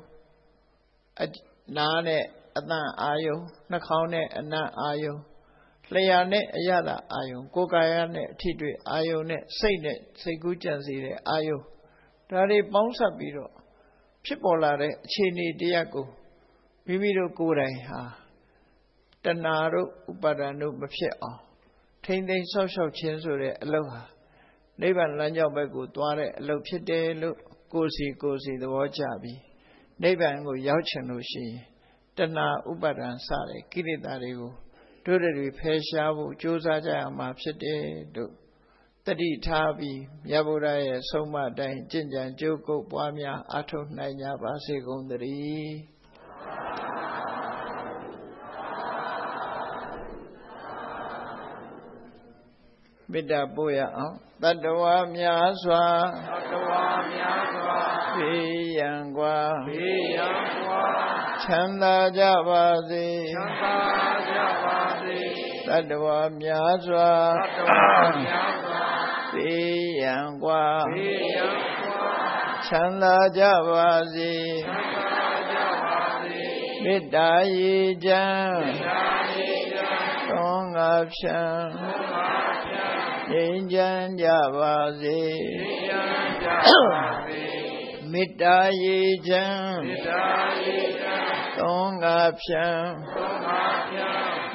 Nane, Adan Ayo, Nakone, and Na Ayo, Layane, Ayada Ayo, Gogayane, Tidri, Ayone, Sayne, Segujanzi, Ayo, Dari Bonsa Biro. Chipolare, Chini Diago, Mimiro Gure, ha, Danaro, Upadano, Mafia, Tending social censure, aloha, Nevan Lanya Bago, Dware, Lopide, Lo, Gosi, Gosi, the Wajabi, Nevan go Yauchanoshi, Dana, Upadan Sare, Kiridarigo, Dodari Peshavu, Josaja, Mapside, do. Tadi Tabi, Yaburaya, Soma, Dine, Jinjan, Joko, Buamia, Ato, Nanya, Basigondari. Bida Boya, Tadawa Miaswa, Tadawa Miaswa, Piyangwa, Piyangwa, Chanda Javazi, Chanda Javazi, Tadawa Miaswa, Tadawa Miaswa. Piyangwa, Chanda Javazi, Midayi Jan, Tong Apshan, Injan Javazi, Midayi Jan, Tong Apshan,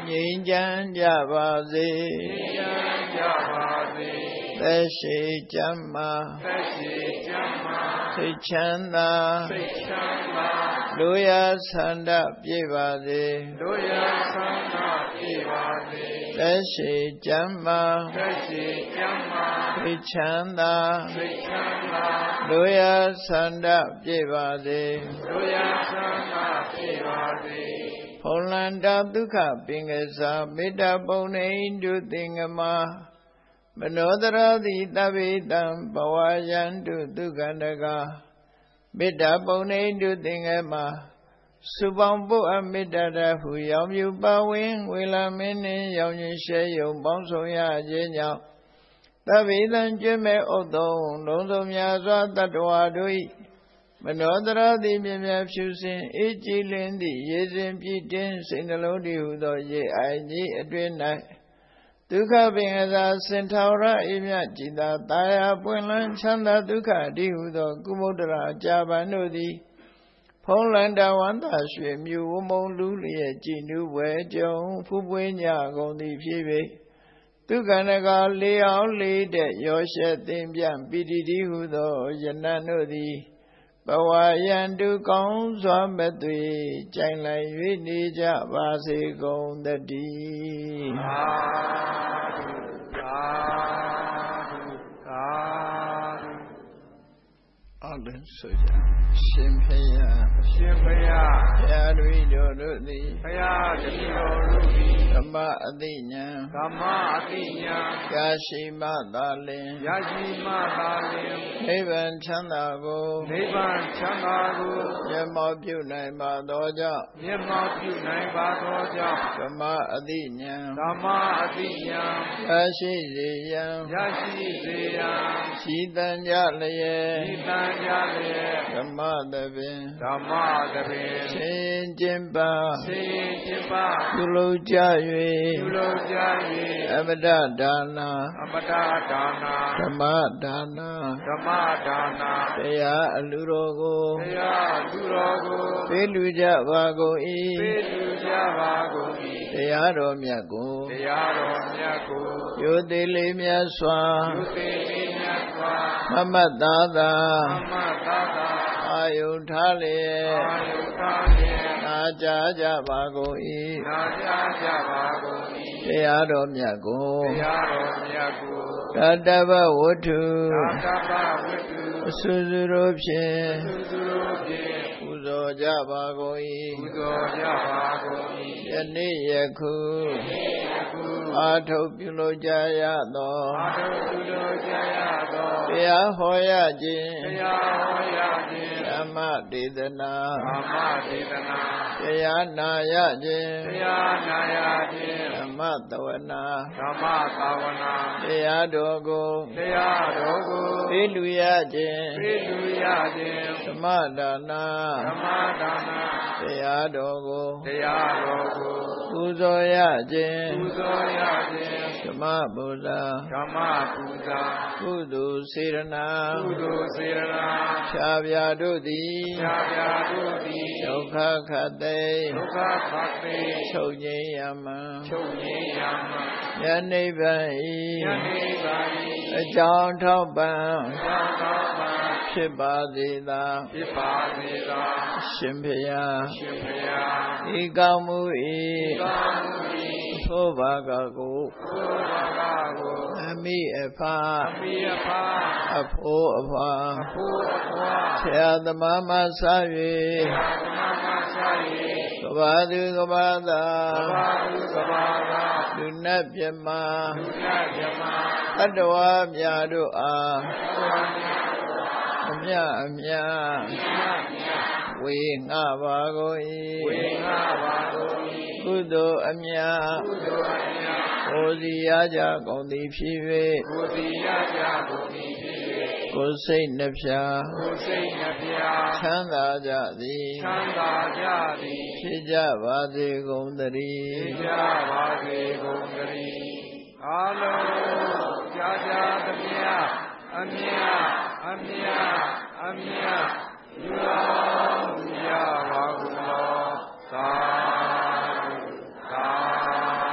ငြိမ်းချမ်းကြပါစေငြိမ်းချမ်းကြပါစေသက်ရှိကျမ်းမာသက်ရှိကျမ်းမာစိတ်ချမ်းသာစိတ်ချမ်းသာလူရဆန္ဒပြည့်ပါစေလူရဆန္ဒပြည့်ပါစေသက်ရှိကျမ်းမာသက်ရှိကျမ်းမာစိတ်ချမ်းသာစိတ်ချမ်းသာလူရဆန္ဒပြည့်ပါစေလူရဆန္ဒပြည့်ပါစေဖုံလန္တာဒုက္ခပင်ကစားမေတ္တာပုံနေတုသင်္ကမမနောတရတိတဗ္ဗေတံဘဝယန္တုဒုက္ခန္တကမေတ္တာပုံနေတုသင်္ကမစုပေါင်းပုအမေတ္တာတဟုရောင်မြူပါဝင်ဝေလာမင်းနှင့်ရောင်ရင်ရှဲယုံပေါင်းဆောင်ရခြင်းကြောင့်တဗ္ဗေတံကျွဲ့မဲ့ဥဒ္ဒုံလုံးစုံများစွာတတ္တဝါတို့၏မနောတရတိမြင်မြဖြူစင်အေးကြည်လင်းသည့်ရေစဉ်ပြည့်တင်းစိတ်နှလုံးတည်ဟုသောရေအိုင်ကြီးအတွင်၌ဒုက္ခပင်အသာစင်ထာဝရအေးမြကြည်သာတာယာပွင့်လန်းချမ်းသာဒုက္ခတည်ဟုသောကုမုဒ္ဒရာကြာပန်တို့သည်ဖုံးလန္တဝန္တာရွှေမြူဝမုံလူလျက်ကြည်နူးဝဲကြုံဖူးပွေးညကုန်သည်ဖြစ်ပေဒုက္ခနကလေးအောင်လေးတဲ့ရောရှက်သိမ့်ပြန်ပိတိတိဟုသောယနတ်တို့သည်ဘဝယန္တုကောင်းစွာမဲ့သွေကြိုင်လိုက်၍နေကြပါစေကုန်တည်းသာဓုသာဓုသာဓုအားလုံးဆိုကြရှင်ဖျားရှင်ဖျားဘုရားတို့တို့သည်ဘုရားတပည့်တော်တို့သည်ဓမ္မအသိဉာဏ်ဓမ္မအသိဉာဏ်ရရှိမှသာလင်ရရှိမှသာလင်နိဗ္ဗာန်ချမ်းသာကိုနိဗ္ဗာန်ချမ်းသာကိုမျက်မှောက်ပြုနိုင်ပါသောကြောင့်မျက်မှောက်ပြုနိုင်ပါသောကြောင့်ဓမ္မအသိဉာဏ်ဓမ္မအသိဉာဏ်ရရှိစေရန်ရရှိစေရန်ရှိတန်ကြလျက်ရှိတန်ကြလျက်ဓမ္မသဘင်ဓမ္မသဘင်ဆင်ကျင်ပါဆင်ကျင်ပါပြုလုပ်ကြ၍ပြုလုပ်ကြ၍အမတဒါနာအမတဒါနာဓမ္မဒါနာဓမ္မဒါနာတရားအလူတော်ကိုတရားအလူတော်ကိုပေးလူကြပါကုန်၏ပေးလူကြပါကုန်၏တရားတော်မြတ်ကိုတရားတော်မြတ်ကိုယုသေးလေးမြတ်စွာယုသေးလေးမြတ်စွာမမတ်သာသာမမတ်သာသာအာယုထားလျက်အာယုထားလျက်နာကြားကြပါကုန်၏နာကြားကြပါကုန်၏တရားတော်မြတ်ကိုတရားတော်မြတ်ကိုတတ္တဗဝတ္ထုတတ္တဗဝတ္ထုအစွစွတို့ဖြင့်အစွစွတို့ဖြင့်ပူဇော်ကြပါကုန်၏ပူဇော်ကြပါကုန်၏ယနေ့ယခုအာထုတ်ပြုလုပ်ကြရသောအာထုတ်ပြုလုပ်ကြရသောတရားဟောရခြင်းတရားဟောရခြင်းဓမ္မဒေသနာဓမ္မဒေသနာတရားနာရခြင်းတရားနာရခြင်းဓမ္မသဝနာဓမ္မသဝနာတရားတော်ကိုတရားတော်ကိုပေးလူရခြင်းပေးလူရခြင်းဓမ္မဒါနာဓမ္မဒါနာတရားတော်ကိုတရားတော်ကိုပူဇော်ရခြင်းပူဇော်ရခြင်းဓမ္မပူဇာဓမ္မပူဇာကုသိုလ်စေရနာကုသိုလ်စေရနာဖြာပြာတို့သည်ဖြာပြာတို့သည်ဒုက္ခခတ်သိဒုက္ခခတ်သိချုပ်ငြိမ်းရမံချုပ်ငြိမ်းရမံယနိဗ္ဗာန်ဤယနိဗ္ဗာန်ဤအကြောင်းထောက်ပံ့အကြောင်းထောက်ပံ့ဖြစ်ပါစေသာဖြစ်ပါစေသာရှင်ဖျားရှင်ဖျားဤကောင်းမှုဤကောင်းမှုဤသို့ဘာကကိုသို့ဘာကကိုအမိအဖာအမိအဖာအဖိုးအဖွာအဖိုးအဖွာဆရာသမားမဆာ၍ဆရာသမားမဆာ၍ကဘာသူကဘာသာကဘာသူကဘာသာလူနတ်မြမလူနတ်မြမတတ္တဝါမြာတို့အားအမြအမြဝေငှပါကုန်၏ဝေငှပါကုန်၏ကုသိုလ်အမြကုသိုလ်အမြကိုယ်စီရကြကုန်သည်ဖြစ်၍ကိုယ်စီရကြကုန်သည်ဖြစ်၍ကိုယ်စိတ်နှဖျားကိုယ်စိတ်နှဖျားချမ်းသာကြသည်ချမ်းသာကြသည်ဖြစ်ကြပါစေကုန်သတည်းဖြစ်ကြပါစေကုန်သတည်းအားလုံးကြာကြာသမျှအမြအမြအမြယူတော်မူကြပါကုန်သောသာသာ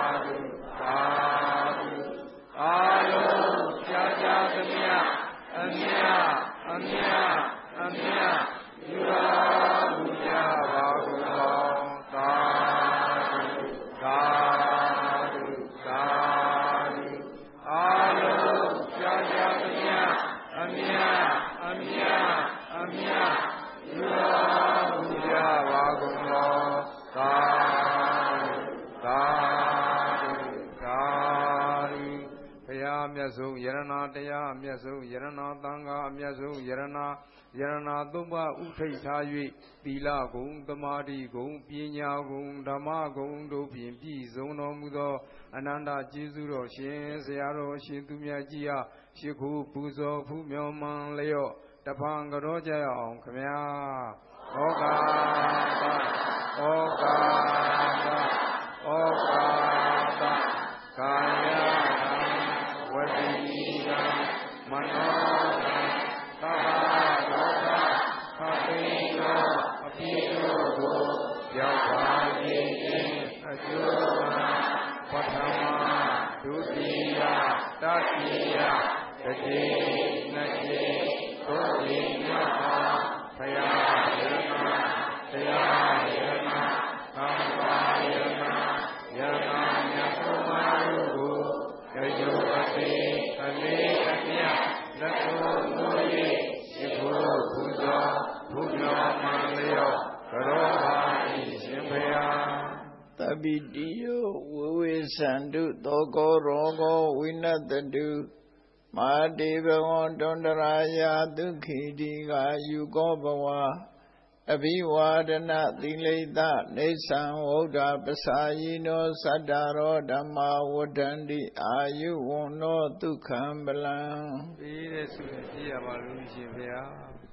မြတ်ဆုံးယရဏတရားအမြတ်ဆုံးယရဏသံဃာအမြတ်ဆုံးယရဏယရဏသုံးပါးဥထိတ်ထား၍သီလဂုဏ်သမာဓိဂုဏ်ပညာဂုဏ်ဓမ္မဂုဏ်တို့ဖြင့်ပြည့်စုံတော်မူသောအနန္တကျေးဇူးတော်ရှင်ဆရာတော်ရှင်သူမြတ်ကြီးအားရှိခိုးပူဇော်ဖူးမြော်မှန်လျော့တပံကြောကြရအောင်ခမညာဩကာသဩကာသဩကာသကာယဝတိကမနောသဗ္ဗလောကသဗ္ဗေနောအပိယောကိုရောက်ပါခြင်းအကျိုးမှာပထမဒုတိယတတိယတတိနှစ်တိသုံးတိမြောက်ပါဘုရားယရဏတရားယရဏသံဃာယရဏယရဏမြတ်စွာဘုရားကိုကျေယုအသိအလေးအမြတ်လက်တော်မူ၍ရှိခိုးပူဇော်ဘုရားမှန်လျော့ကြောပါ၏ရှင်ဘုရားတပိတိယောဝေဝေသန္တုသောကောရောဂောဝိနတတုမာတိဘဝံတန္တရာယဒုက္ခိတိကာယုကောဘဝအဘိဝါဒနာသီလိတနေသံဝௌဒပစာယိနောသတ္တရောဓမ္မာဝဋ္ဌန္တိအာယုဝန္နောဒုက္ခံပလံပြီးတဲ့ဆုနဲ့ပြရပါလို့ရှင်ဘုရား